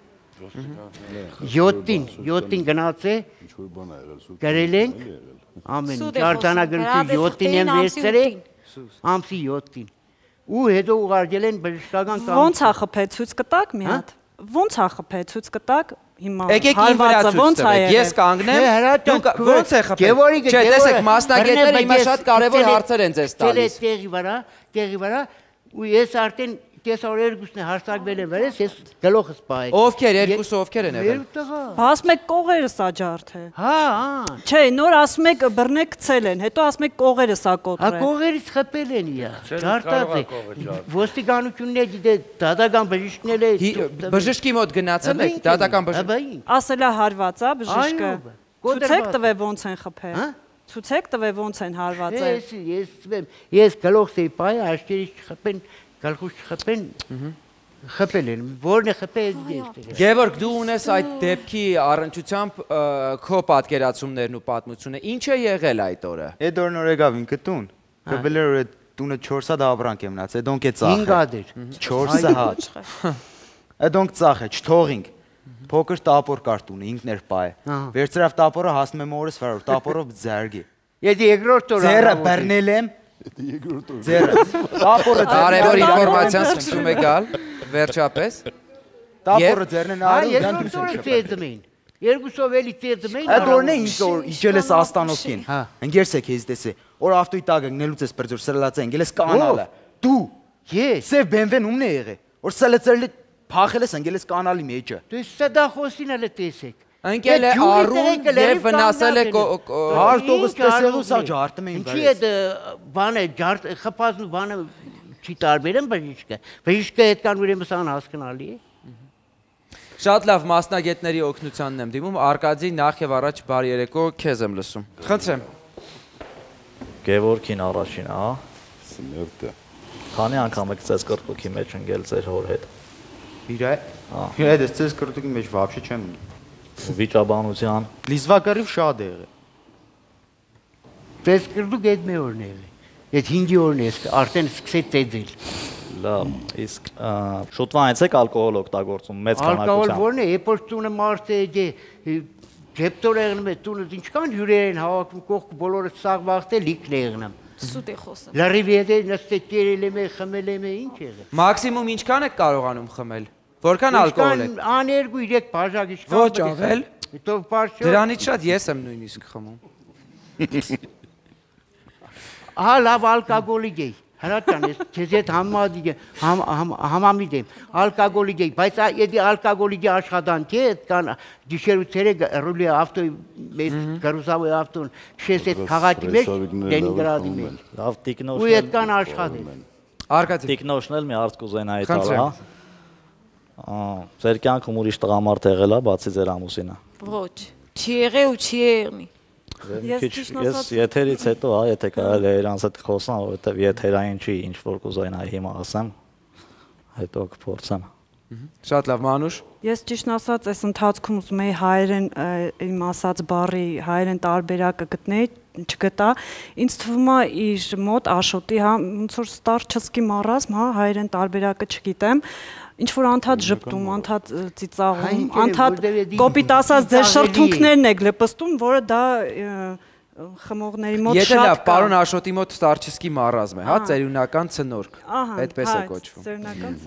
7-ին գնացել, գրել ենք, ամեն ինչ, արձանագրություն 7-ին եմ վերցրել, ամսի 7-ին, ու հետո ուղարկել են բժշկական կամ։ Ոնց է խփել, ցույց կտաք մի հատ։ Ոնց է խփել, ցույց կտաք հիմա։ Եկեք ինձ վրա ցույց տվեք, ես կանգնեմ, դուք ոնց է խփել։ Չէ, տեսեք, մասնագետները հիմա շատ կարևոր հարցեր են ձեզ տալիս։ Տեղի վրա, ու ես արդեն տեսա որ երկուսն է հարցակվել են վերես, ես գլոխս պահել։ Ովքեր, երկուսը ովքեր են եղել։ Ասում եք կողերը սա ջարդել։ Հա։ Չէ, նոր ասում եք բռնեք ցել են, հետո ասում եք կողերը սա կոտրել։ Հա, կողերից խփել են իա։ Ջարդած է։ Ոստիկանությունն է դե դատական բժիշկն է։ Բժշկի մոտ գնացել եք, դատական բժիշկ։ Ասելա հարված է բժիշկը։ Ցույցեք տվե ոնց են խփել։ Ցույցեք տվե ոնց են հարվածել։ Ես գլոխս էի պահել, աշկերից չխփեն, գլխուց չխփեն, խփել են, որն է խփել ես։ Գևորգ, դու ունես այդ դեպքի առնչությամբ քո պատկերացումներն ու պատմությունը, ինչ է եղել այդ օրը։ Այդ օրն որ եկավ ինքը տուն, կբել էր այդ տունը 4 հատ ապրանք եմ մնաց, այդոնք է ծախը։ 5 հատ էր։ 4 հատ։ Այդոնք ծախ է, չթողինք։ Փոքր տապոր կար տունը, ինքն էր պահե։ Վերցրավ տապորը, հասնում եմ օրս վրա, տապորով ձերգի։ Եթե երկրորդ օրը ձերը բռնել եմ։ Ձերը։ Տապորը կարևոր ինֆորմացիան սկսում է գալ, վերջապես։ Տապորը ձերն են արել, երկրորդ օրը ծեծում էին։ Երկուսով էլի ծեծում էին։ Այդ օրն է ինչ որ իջել ես Աստանովքին։ Ընկերս եք ես տեսե։ Որ ավտոյի տակը գնելուց ես բրձոր սրլած են, գել ես կանալը։ Դու։ Ես։ Սև բենվեն ումն է եղել։ Որ սելեցել փախել ես ընկել ես կանալի մեջը։ Դու սադախոսին էլ տեսեք։ Ընկել է առուն եւ վնասել է հարտողս տեսելու սա ջարդում էին։ Ինչի է բանը ջարդ խփածն ու բանը չի տարբերեմ բժիշկը։ Բժիշկը այդքան ուրեմն անհասկանալի է։ Շատ լավ մասնագետների օգնությանն եմ դիմում, Արկադի նախ եւ առաջ բարի երեկո, քեզ եմ լսում։ Խնդրեմ։ Գևորգին առաջին, հա։ Սմերտը։ Քանի անգամ եք ցես կրտուկի մեջ ընկել ձեր հոր հետ։ Իրա։ Իրա դες ցես կրտուկի մեջ вообще չեմ։ Վիճաբանության։ Լիզվակարիվ շատ է եղել։ Ցես կրտուկ այդ մի օրն է եղել։ Այդ 5-ի օրն է, արդեն սկսեց ծեծել։ Լավ, իսկ շուտվա այնց եք ալկոհոլ օգտագործում մեծ քանակությամբ։ Ալկոհոլ որն է, երբ տունը մարդ է, ջեպտոր եղնում է, տունը ինչքան հյուրեր են հավաքում, կողք բոլորը սաղ վախտել, լիքն է եղնում։ Սուտ է խոսում։ Լրիվ եթե նստեք կերել եմ, խմել եմ, ինչ եղել։ Մաքսիմում ինչքան եք կարողանում խմել։ Որքան ալկոհոլ եք։ Աներգու 3 բաժակ ինչքան։ Ոչ ավել։ Հետո պարշո։ Դրանից շատ ես եմ նույնիսկ խմում։ Ահա լավ ալկոգոլիկ է։ Հրաճան ես քեզ հետ համամիտ եմ, ալկոգոլիկ է, բայց եթե ալկոգոլիկի աշխատանք է, կան գիշերուցերը ռուլի ավտոյի մեծ կարուսավի ավտոն, քշես այդ քաղաքի մեջ, Լենինգրադի մեջ։ Լավ տիկնոշ։ Ու այդ կան աշխատել։ Արկադի տիկնոշն էլ մի հարց կուզենայի տալ, հա։ Ձեր կյանքում ուրիշ տղամարդ եղել է, բացի ձեր ամուսինը։ Ոչ, չի եղել ու չի եղնի։ Ես եթերից հետո, հա, եթե կարելի է իրանց հետ խոսամ, որովհետև եթերային չի, ինչ որ կուզենայի հիմա ասեմ, հետո կփորձեմ։ Շատ լավ, Մանուշ։ Ես ճիշտ ասած, այս ընթացքում ուզում էի հայերեն իմ ասած բառի հայերեն տարբերակը գտնել, չգտա։ Ինձ թվում է իր մոտ Աշոտի, հա, ոնց որ ստարչսկի մարազմ, հա, հայերեն տարբերակը չգիտեմ։ Ինչ որ անդադ ժպտում, անդադ ծիծաղում, անդադ կոպիտ ասած ձեր շրթունքներն եք լպստում, որը դա խմողների մոտ Եթե շատ լավ, կա։ պարոն Աշոտի մոտ ստարչեսկի մարազմ է, հա, ծերունական ցնորք, այդպես է կոչվում։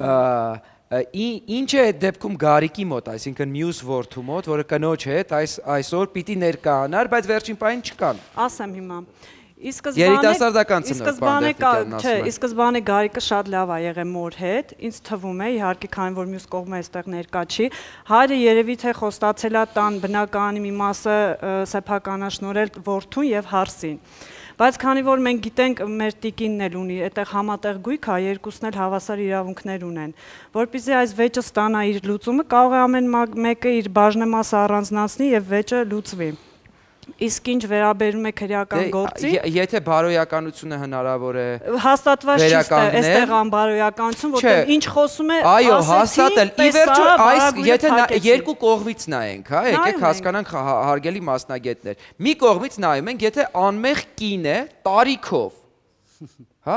Ինչ է այդ դեպքում Գարիկի մոտ, այսինքն մյուս որդու մոտ, որը կնոջ հետ այսօր պիտի ներկայանար, բայց վերջին պահին չկան։ Ասեմ հիմա։ Երիտասարդական ցնորք, ի սկզբանե Գարիկը շատ լավ է եղել մոր հետ, ինձ թվում է, իհարկե քանի որ մյուս կողմը այստեղ ներկա չի, հայրը երևի թե խոստացել է տան բնակարանի մի մասը սեփականաշնորհել որդուն եւ հարսին։ Բայց քանի որ մենք գիտենք մեր տիկինն էլ ունի, այդտեղ համատեղ գույք է, երկուսն էլ հավասար իրավունքներ ունեն, որպեսզի այս վեճը ստանա իր լուծումը, կարող է ամեն մեկը իր բաժնեմասը առանձնացնի եւ վեճը լուծվի։ Իսկ ինչ վերաբերում է քրեական գործին, եթե բարոյականությունը հնարավոր է հաստատված չի այստեղ անբարոյականություն, որտեղ ինչ խոսում է, այո, հաստատել։ Ի վերջո, այս եթե երկու կողմից նայենք, հա, եկեք հասկանանք հարգելի մասնագետներ։ Մի կողմից նայում ենք, եթե անմեղ կին է տարիքով, հա,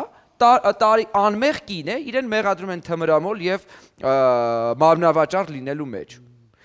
անմեղ կին է, իրեն մեղադրում են թմրամոլ եւ մարմնավաճառ լինելու մեջ։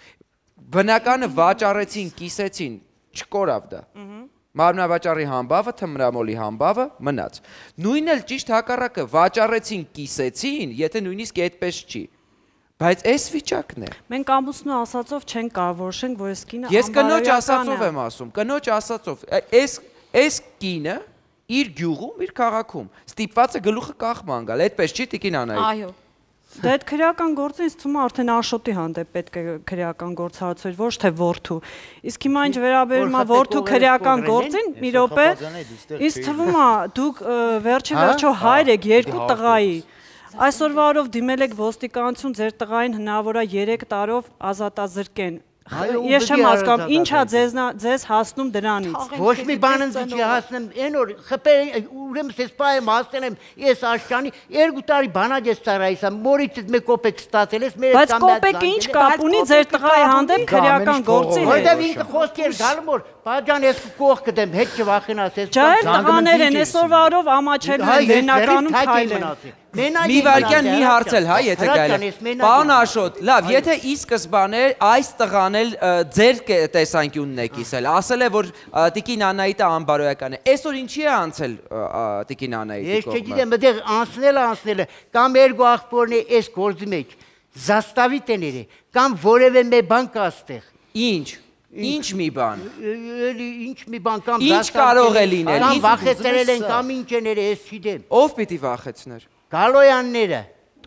Բնականը վաճառեցին, կիսեցին, չկորավ դա։ Մարմնավաճառի համբավը, թմրամոլի համբավը մնաց։ Նույնն էլ ճիշտ հակառակը, վաճառեցին, կիսեցին, եթե նույնիսկ այդպես չի։ Բայց այս վիճակն է։ Մենք ամուսնու ասածով չենք կարող որոշենք, որ այս կինը Ես կնոջ ասածով եմ ասում, կնոջ ասածով։ Այս կինը իր գյուղում, իր քաղաքում ստիպված է գլուխը կախման գալ, այդպես չի տիկին Անահիտ։ Այո։ Դե այդ քրեական գործը ինձ թվում է արդեն Աշոտի հանդեպ պետք է քրեական գործ հարցեր, ոչ թե որդու։ Իսկ հիմա ինչ վերաբերում է որդու քրեական գործին, մի րոպե, ինձ թվում է դուք վերջի վերջո հայր եք երկու տղայի։ Այսօրվա օրով դիմել եք ոստիկանություն, ձեր տղային հնարավոր է 3 տարով ազատազրկեն։ Ես չեմ հասկանում, ի՞նչ է ձեզ հասնում դրանից։ Ոչ մի բան ինձ չի հասնում, այն որ խփել, ուրեմն ես պայեմ հասնել եմ, ես աշկանի 2 տարի բանակ ես ծառայիս, մորից 1 կոպեկ ստացել ես, մեր բայց կոպեկը ինչ կապ ունի ձեր տղայի հանդեպ քրեական գործի հետ։ Որտեւ ինքը խոսքի էր գալու որ բաժան ես կողք կդեմ, հետ չվախենաս, ես ջայր տղաներ են, այսօրվա օրով ամաչելու են, մենականում քայլեն։ Մի վարքյան մի հարցել, հա, եթե գայլ է։ Պարոն Աշոտ, լավ, եթե ի սկզբանե այս տղան էլ ձեր տեսանկյունն է կիսել, ասել է, որ տիկին Անահիտը անբարոյական է, այսօր ինչի է անցել տիկին Անահիտի կողմը։ Ես չգիտեմ, այդեղ անցնել է, կամ երկու աղբորն է այս գործի մեջ, զաստավի տեներ է, կամ որևէ մի բան կա այստեղ։ Ինչ մի բան։ Ինչ մի բան կամ ինչ կարող է լինել։ Կամ վախեցրել են, կամ ինչ են երել, ես չգիտեմ։ Ով պիտի վախեցներ։ Գալոյանները։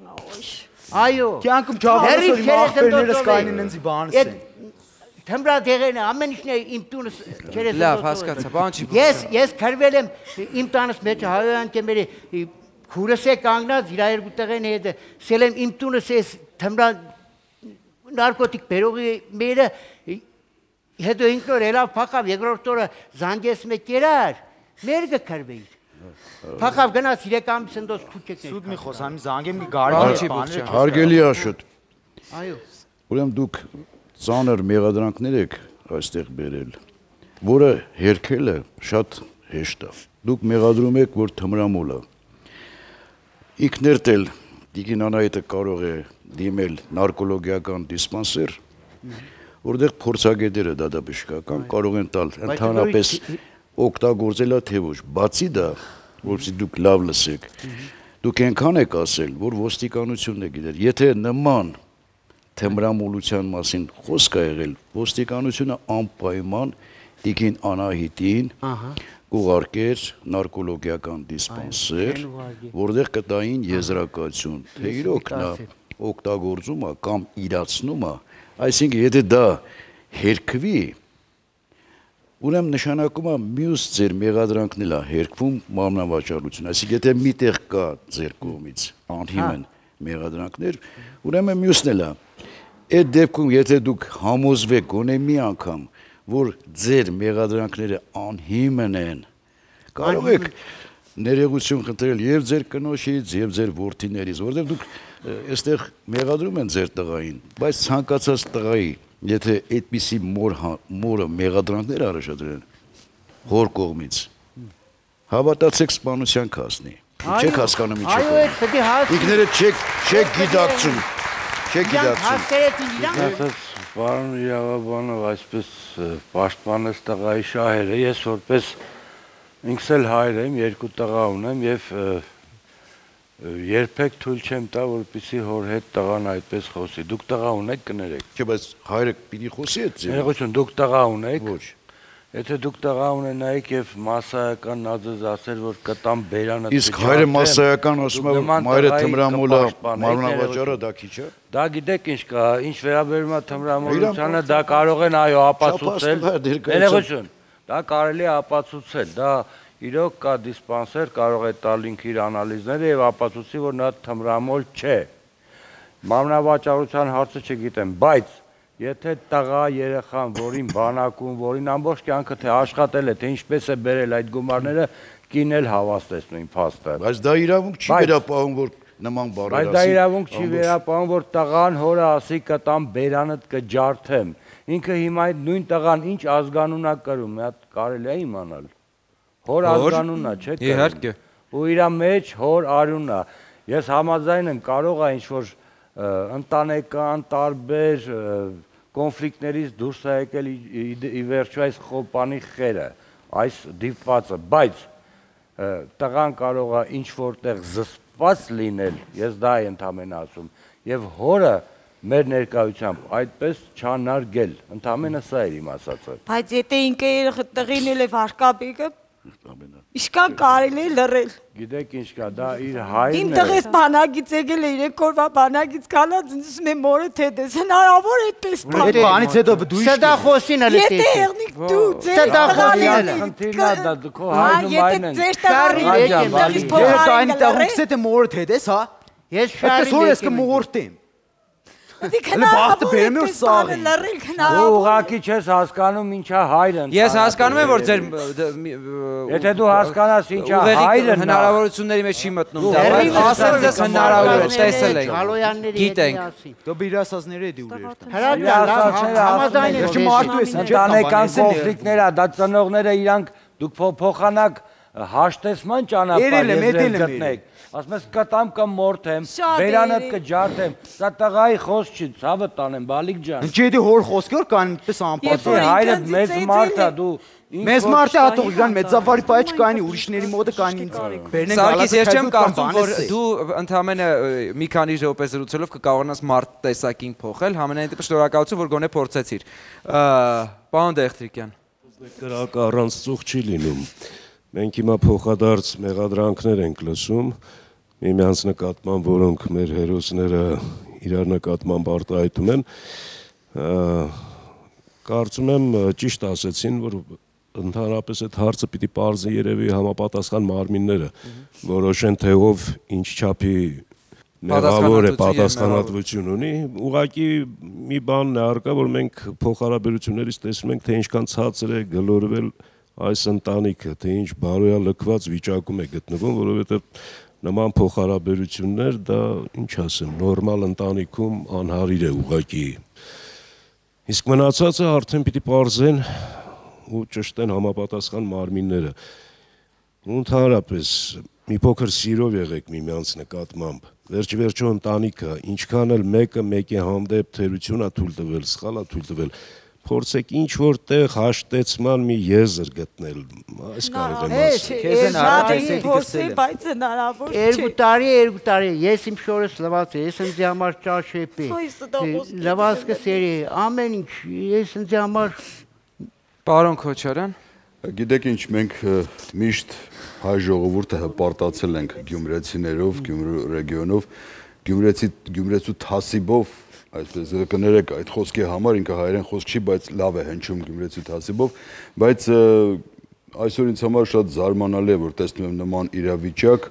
Այո։ Կյանքում ճավարսորի աղբերները սկայնին ինձի բանս են։ Թմբրա դեղեն ամեն ինչն է իմ տունս չերես։ Լավ, հասկացա, բան չի։ Ես քրվել եմ իմ տանս մեջ հայոյան կեմերի քուրս է կանգնած իր երկու տղեն հետ սել եմ իմ տունս էս թմբրա նարկոտիկ բերողի մերը հետո ինքնոր ելավ փախավ երկրորդ օրը զանգես մեկ երար մերգը քրվեի փախավ գնաց 3 ամիս ընդոս քուչեք Սուտ մի խոսամ զանգեմ մի գարի Հարգելի Աշոտ Այո Ուրեմն դուք ծանր մեղադրանքներ եք այստեղ բերել որը հերքելը շատ հեշտ է դուք մեղադրում եք որ թմրամոլ է ինքներդ էլ Տիկին Անահիտը կարող է դիմել նարկոլոգիական դիսպանսեր որտեղ փորձագետերը դատաբժշկական կարող են տալ ընդհանրապես օգտագործելա թե ոչ բացի դա որովհետեւ դուք լավ լսեք դուք այնքան եք ասել որ ոստիկանությունն է գիտեր եթե նման թմրամոլության մասին խոսք է եղել ոստիկանությունը անպայման Տիկին Անահիտին կուղարկեր նարկոլոգիական դիսպանսեր որտեղ կտային եզրակացություն թե իրոք նա օգտագործում է կամ իրացնում է այսինքն եթե դա հերքվի ուրեմն նշանակում է մյուս ձեր մեղադրանքն էլ է հերքվում մարմնավաճառություն այսինքն եթե միտեղ կա ձեր կողմից անհիմն մեղադրանքներ ուրեմն մյուսն էլ է այդ դեպքում եթե դուք համոզվեք գոնե մի անգամ որ ձեր մեղադրանքները անհիմն են կարող եք ներողություն խնդրել եւ ձեր կնոջից եւ ձեր որդիներից որովհետեւ դուք այստեղ մեղադրում են ձեր տղային բայց ցանկացած տղայի եթե այդպիսի մորը մեղադրանքներ առաջադրեն հոր կողմից հավատացեք սպանության կհասնի չեք հասկանում ինչ Այո այդ պետք է հասնի ինքներդ չեք գիտակցում չեք գիտակցում Պարոն իրավաբանով այսպես պաշտպանեց տղայի շահերը ես որպես Ինքս էլ հայր եմ, 2 տղա ունեմ եւ երբեք թույլ չեմ տա, որպեսզի հոր հետ տղան այդպես խոսի։ Դուք տղա ունեք, կներեք։ Չէ, բայց հայրը պիտի խոսի այդ ձևով։ Ներողություն, դուք տղա ունեք։ Ոչ։ Եթե դուք տղա ունենայիք եւ մասսայական նազыз ասեր, որ կտամ բերանը իսկ հայրը մասսայական ասում է, մայրը թմրամոլա, մարմնավաճառը դա քիչ է։ Դա գիտեք ինչ կա, ինչ վերաբերում է թմրամոլությանը, դա կարող են այո ապացուցել։ Ներողություն, դա կարելի է ապացուցել, դա իրոք կա դիսպանսեր, կարող է տալ ինքը իր անալիզները եւ ապացուցի, որ նա թմրամոլ չէ։ Մարմնավաճառության հարցը չգիտեմ, բայց եթե տղա երեխան, որին բանակում, որին ամբողջ կյանքը թե աշխատել է, թե ինչպես է բերել այդ գումարները, կին էլ հավաստեցնույն փաստը։ Բայց դա իրավունք չի վերապահում, որ նման բառեր ասի։ Բայց դա իրավունք չի վերապահում, որ տղան հորը ասի կտամ բերանդ կջարդեմ։ Ինքը հիմա այդ նույն տղան ինչ ազգանուն է կրում, մի հատ կարելի է իմանալ։ Հոր ազգանունն է, չէ՞։ Իհարկե։ Ու իր մեջ հոր արյունն է։ Ես համաձայն եմ, կարող է ինչ-որ ընտանեկան տարբեր կոնֆլիկտներից դուրս է եկել ի վերջո այս խոպանի խերը, այս դիպվածը, բայց տղան կարող է ինչ-որտեղ զսպված լինել, ես դա եմ ընդամենը ասում, եւ հորը մեր ներկայությամբ այդպես չանարգել, ընդամենը սա էր իմ ասածը։ Բայց եթե ինքը տղին էլ է վարկաբեկը, Իշկան կարելի է լռել։ Գիտեք ինչ կա, դա իր հայրն է։ Իմ տղես բանակից եկել է 3 օրվա բանակից գալած, ասում եմ մորը թե դες հնարավոր է այդպես բան։ Այդ բանից հետո դու իշք։ Սա խոսին էլ Եթե եղնիկ դու ձեր տղան մորը թե դες, հա։ Ես շարի բախտը բերում եմ սաղի։ Դու ուղղակի չես հասկանում ինչա հայրը։ Ես հասկանում եմ, որ ձեր եթե դու հասկանաս ինչա հայրը հնարավորությունների մեջ չի մտնում դա, բայց ասել ես հնարավոր է, տեսել ենք։ Գիտենք։ Դու բիրասազները դի ուր։ Համաձայն եմ, մարդու ես, ընտանեկան կոնֆլիկտներ է, դա ծնողները իրանք դուք փոխանակ հաշտեսման ճանապարհ գտնեք։ Ասում ես կտամ կմորթեմ, բերանդ կջարդեմ, սա տղայի խոսք չի, ցավը տանեմ, բալիկ ջան։ Ինչի՞ դու հոր խոսքեր կան այդպես անպատասխան։ Հայրը մեծ մարդ է, դու մեծ մարդ է, աթող իրան մեծավարի պայ չկանի, ուրիշների մոտը կանի ինձ։ Սարգիս, ես չեմ կարծում, որ դու ընդամենը մի քանի րոպե զրուցելով կկարողանաս մարդ տեսակին փոխել, համենայն դեպս շնորհակալություն, որ գոնե փորձեցիր։ Պարոն Դեղտրիկյան։ Կրակը առանց ծուխ չի լինում։ Մենք հիմա փոխադարձ մեղադրանքներ ենք լսում միմյանց նկատմամբ, որոնք մեր հերոսները իրար նկատմամբ արտահայտում են, կարծում եմ ճիշտ ասեցին, որ ընդհանրապես այդ հարցը պիտի պարզի երևի համապատասխան մարմինները, որոշեն թե ով ինչ չափի մեղավոր է, պատասխանատվություն ունի, ուղղակի մի բանն է առկա, որ մենք փոխհարաբերություններից տեսնում ենք, թե ինչքան ցածր է գլորվել այս ընտանիքը, թե ինչ բարոյա լքված վիճակում է գտնվում, որովհետև նման փոխհարաբերություններ դա ինչ ասեմ, նորմալ ընտանիքում անհարիր է ուղղակի։ Իսկ մնացածը արդեն պիտի պարզեն ու ճշտեն համապատասխան մարմինները։ Ու ընդհանրապես մի փոքր սիրով եղեք միմյանց նկատմամբ։ Վերջ-վերջո ընտանիքը, ինչքան էլ մեկը մեկի հանդեպ թերություն է թույլ տվել, սխալ է թույլ տվել, փորձեք ինչ որտեղ հաշտեցման մի եզր գտնել, այս կարող եմ ասել։ Քեզ են արդեն փորձել, բայց հնարավոր չէ։ 2 տարի, ես իմ շորս լվացի, ես ինձ համար ճաշեպի։ Լվացքը սերի, ամեն ինչ, ես ինձ համար Պարոն Քոչարյան։ Գիտեք ինչ, մենք միշտ հայ ժողովուրդը հպարտացել ենք գյումրեցիներով, Գյումրու ռեգիոնով, գյումրեցու թասիբով այսպես կներեք այդ խոսքի համար ինքը հայերեն խոսք չի, բայց լավ է հնչում գյումրեցու թասիբով, բայց այսօր ինձ համար շատ զարմանալի է, որ տեսնում եմ նման իրավիճակ,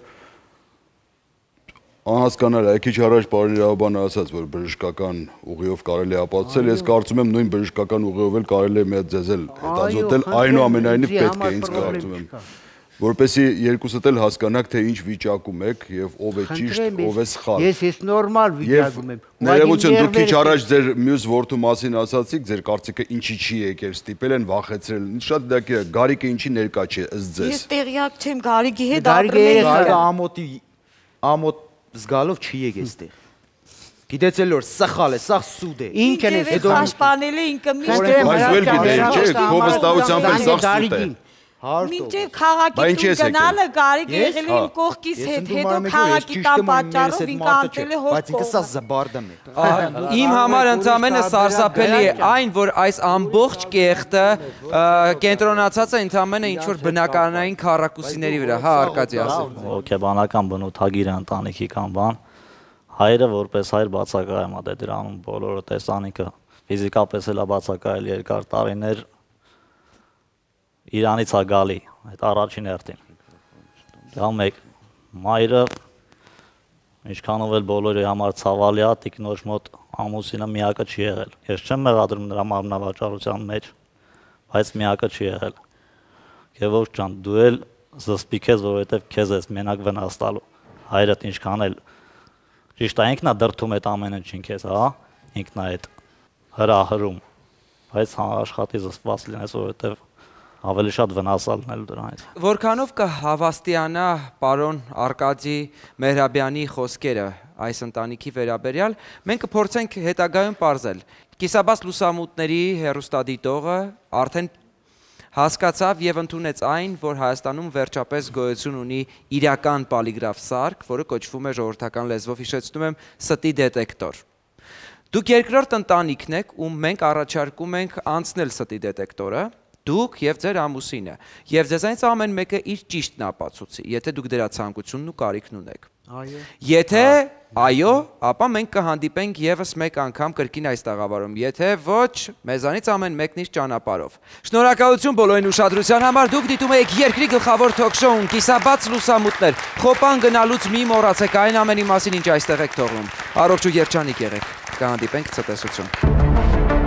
անհասկանալի է, քիչ առաջ պարոն Իրավաբանը ասաց, որ բժշկական ուղիով կարելի է ապացուցել, ես կարծում եմ նույն բժշկական ուղիով էլ կարելի է մի հատ ձեզ էլ հետազոտել, այնուամենայնիվ պետք է ինձ կարծում եմ, որպեսզի երկուսդ էլ հասկանաք, թե ինչ վիճակում եք եւ ով է ճիշտ, ով է սխալ։ Ես նորմալ վիճակում եմ։ Ներողություն, դուք քիչ առաջ ձեր մյուս որդու մասին ասացիք, ձեր կարծիքը ինչի չի եկել, ստիպել են վախեցրել։ Շատ դեպքի է, Գարիկը ինչի ներկա չի ըստ ձեզ։ Ես տեղյակ չեմ, Գարիկի հետ ապրել եմ։ Ամոթ զգալով չի եկել այստեղ։ Գիտեցել որ սխալ է, սա սուտ է։ Ինչ են այս պաշտպանել է ինքը միշտ։ Բայց վել գիտեի, չէ, քո վստահությամբ էլ սա սուտ է։ Մինչև քաղաքի տուն գնալը Գարիկ եղել է իմ կողքիս հետ, հետո քաղաքի տան պատճառով ինքը անցել է հոր բայց ինքը սա զբարդամ է։ Իմ համար ընդամենը սարսափելի է այն, որ այս ամբողջ կեղտը կենտրոնացած է ընդամենը ինչ-որ բնակարանային քառակուսիների վրա, հա Արկադի ասել։ Հոգեբանական բնութագիր ընտանիքի կամ բան, հայրը որպես հայր բացակայում է դրանում բոլորը տեսանիքը, ֆիզիկապես էլ է բացակայել երկար տարիներ Իրանից է գալի, այդ առաջին հերթին։ Դա մեկ, մայրը, ինչքանով էլ բոլորի համար ցավալի է, տիկնոջ մոտ ամուսինը միակը չի եղել։ Ես չեմ մեղադրում նրա մարմնավաճառության մեջ, բայց միակը չի եղել։ Գևորգ ջան, դու էլ զսպիկ ես, որովհետև քեզ ես մենակ վնաս տալու։ Հայրդ ինչքան էլ ճիշտ է, ինքն է դրդում այդ ամեն ինչին քեզ, հա, ինքն է այդ հրահրում, բայց աշխատի զսպված լինես, որովհետև ավելի շատ վնասալն էլ դրանից։ Որքանով կհավաստիանա պարոն Արկադի Մեհրաբյանի խոսքերը այս ընտանիքի վերաբերյալ, մենք կփորձենք հետագայում պարզել։ Կիսաբաց լուսամուտների հեռուստադիտողը արդեն հասկացավ եւ ընդունեց այն, որ Հայաստանում վերջապես գոյություն ունի իրական պոլիգրաֆ սարք, որը կոչվում է ժողովրդական լեզվով հիշեցնում եմ ստի դետեկտոր։ Դուք երկրորդ ընտանիքն եք, ում մենք առաջարկում ենք անցնել ստի դետեկտորը, դուք եւ ձեր ամուսինը, եւ ձեզանից ամեն մեկը իր ճիշտն ապացուցի, եթե դուք դրա ցանկությունն ու կարիքն ունեք։ Եթե այո, ապա մենք կհանդիպենք եւս մեկ անգամ կրկին այս տաղավարում, եթե ոչ, մեզանից ամեն մեկն իր ճանապարհով։ Շնորհակալություն բոլորին ուշադրության համար, դուք դիտում եք երկրի գլխավոր թոք-շոուն Կիսաբաց լուսամուտներ։ Խոպան գնալուց մի մոռացեք այն ամենի մասին, ինչ այստեղ եք թողնում։ Առողջ ու երջանիկ եղեք։ Կհանդիպենք ցտեսություն։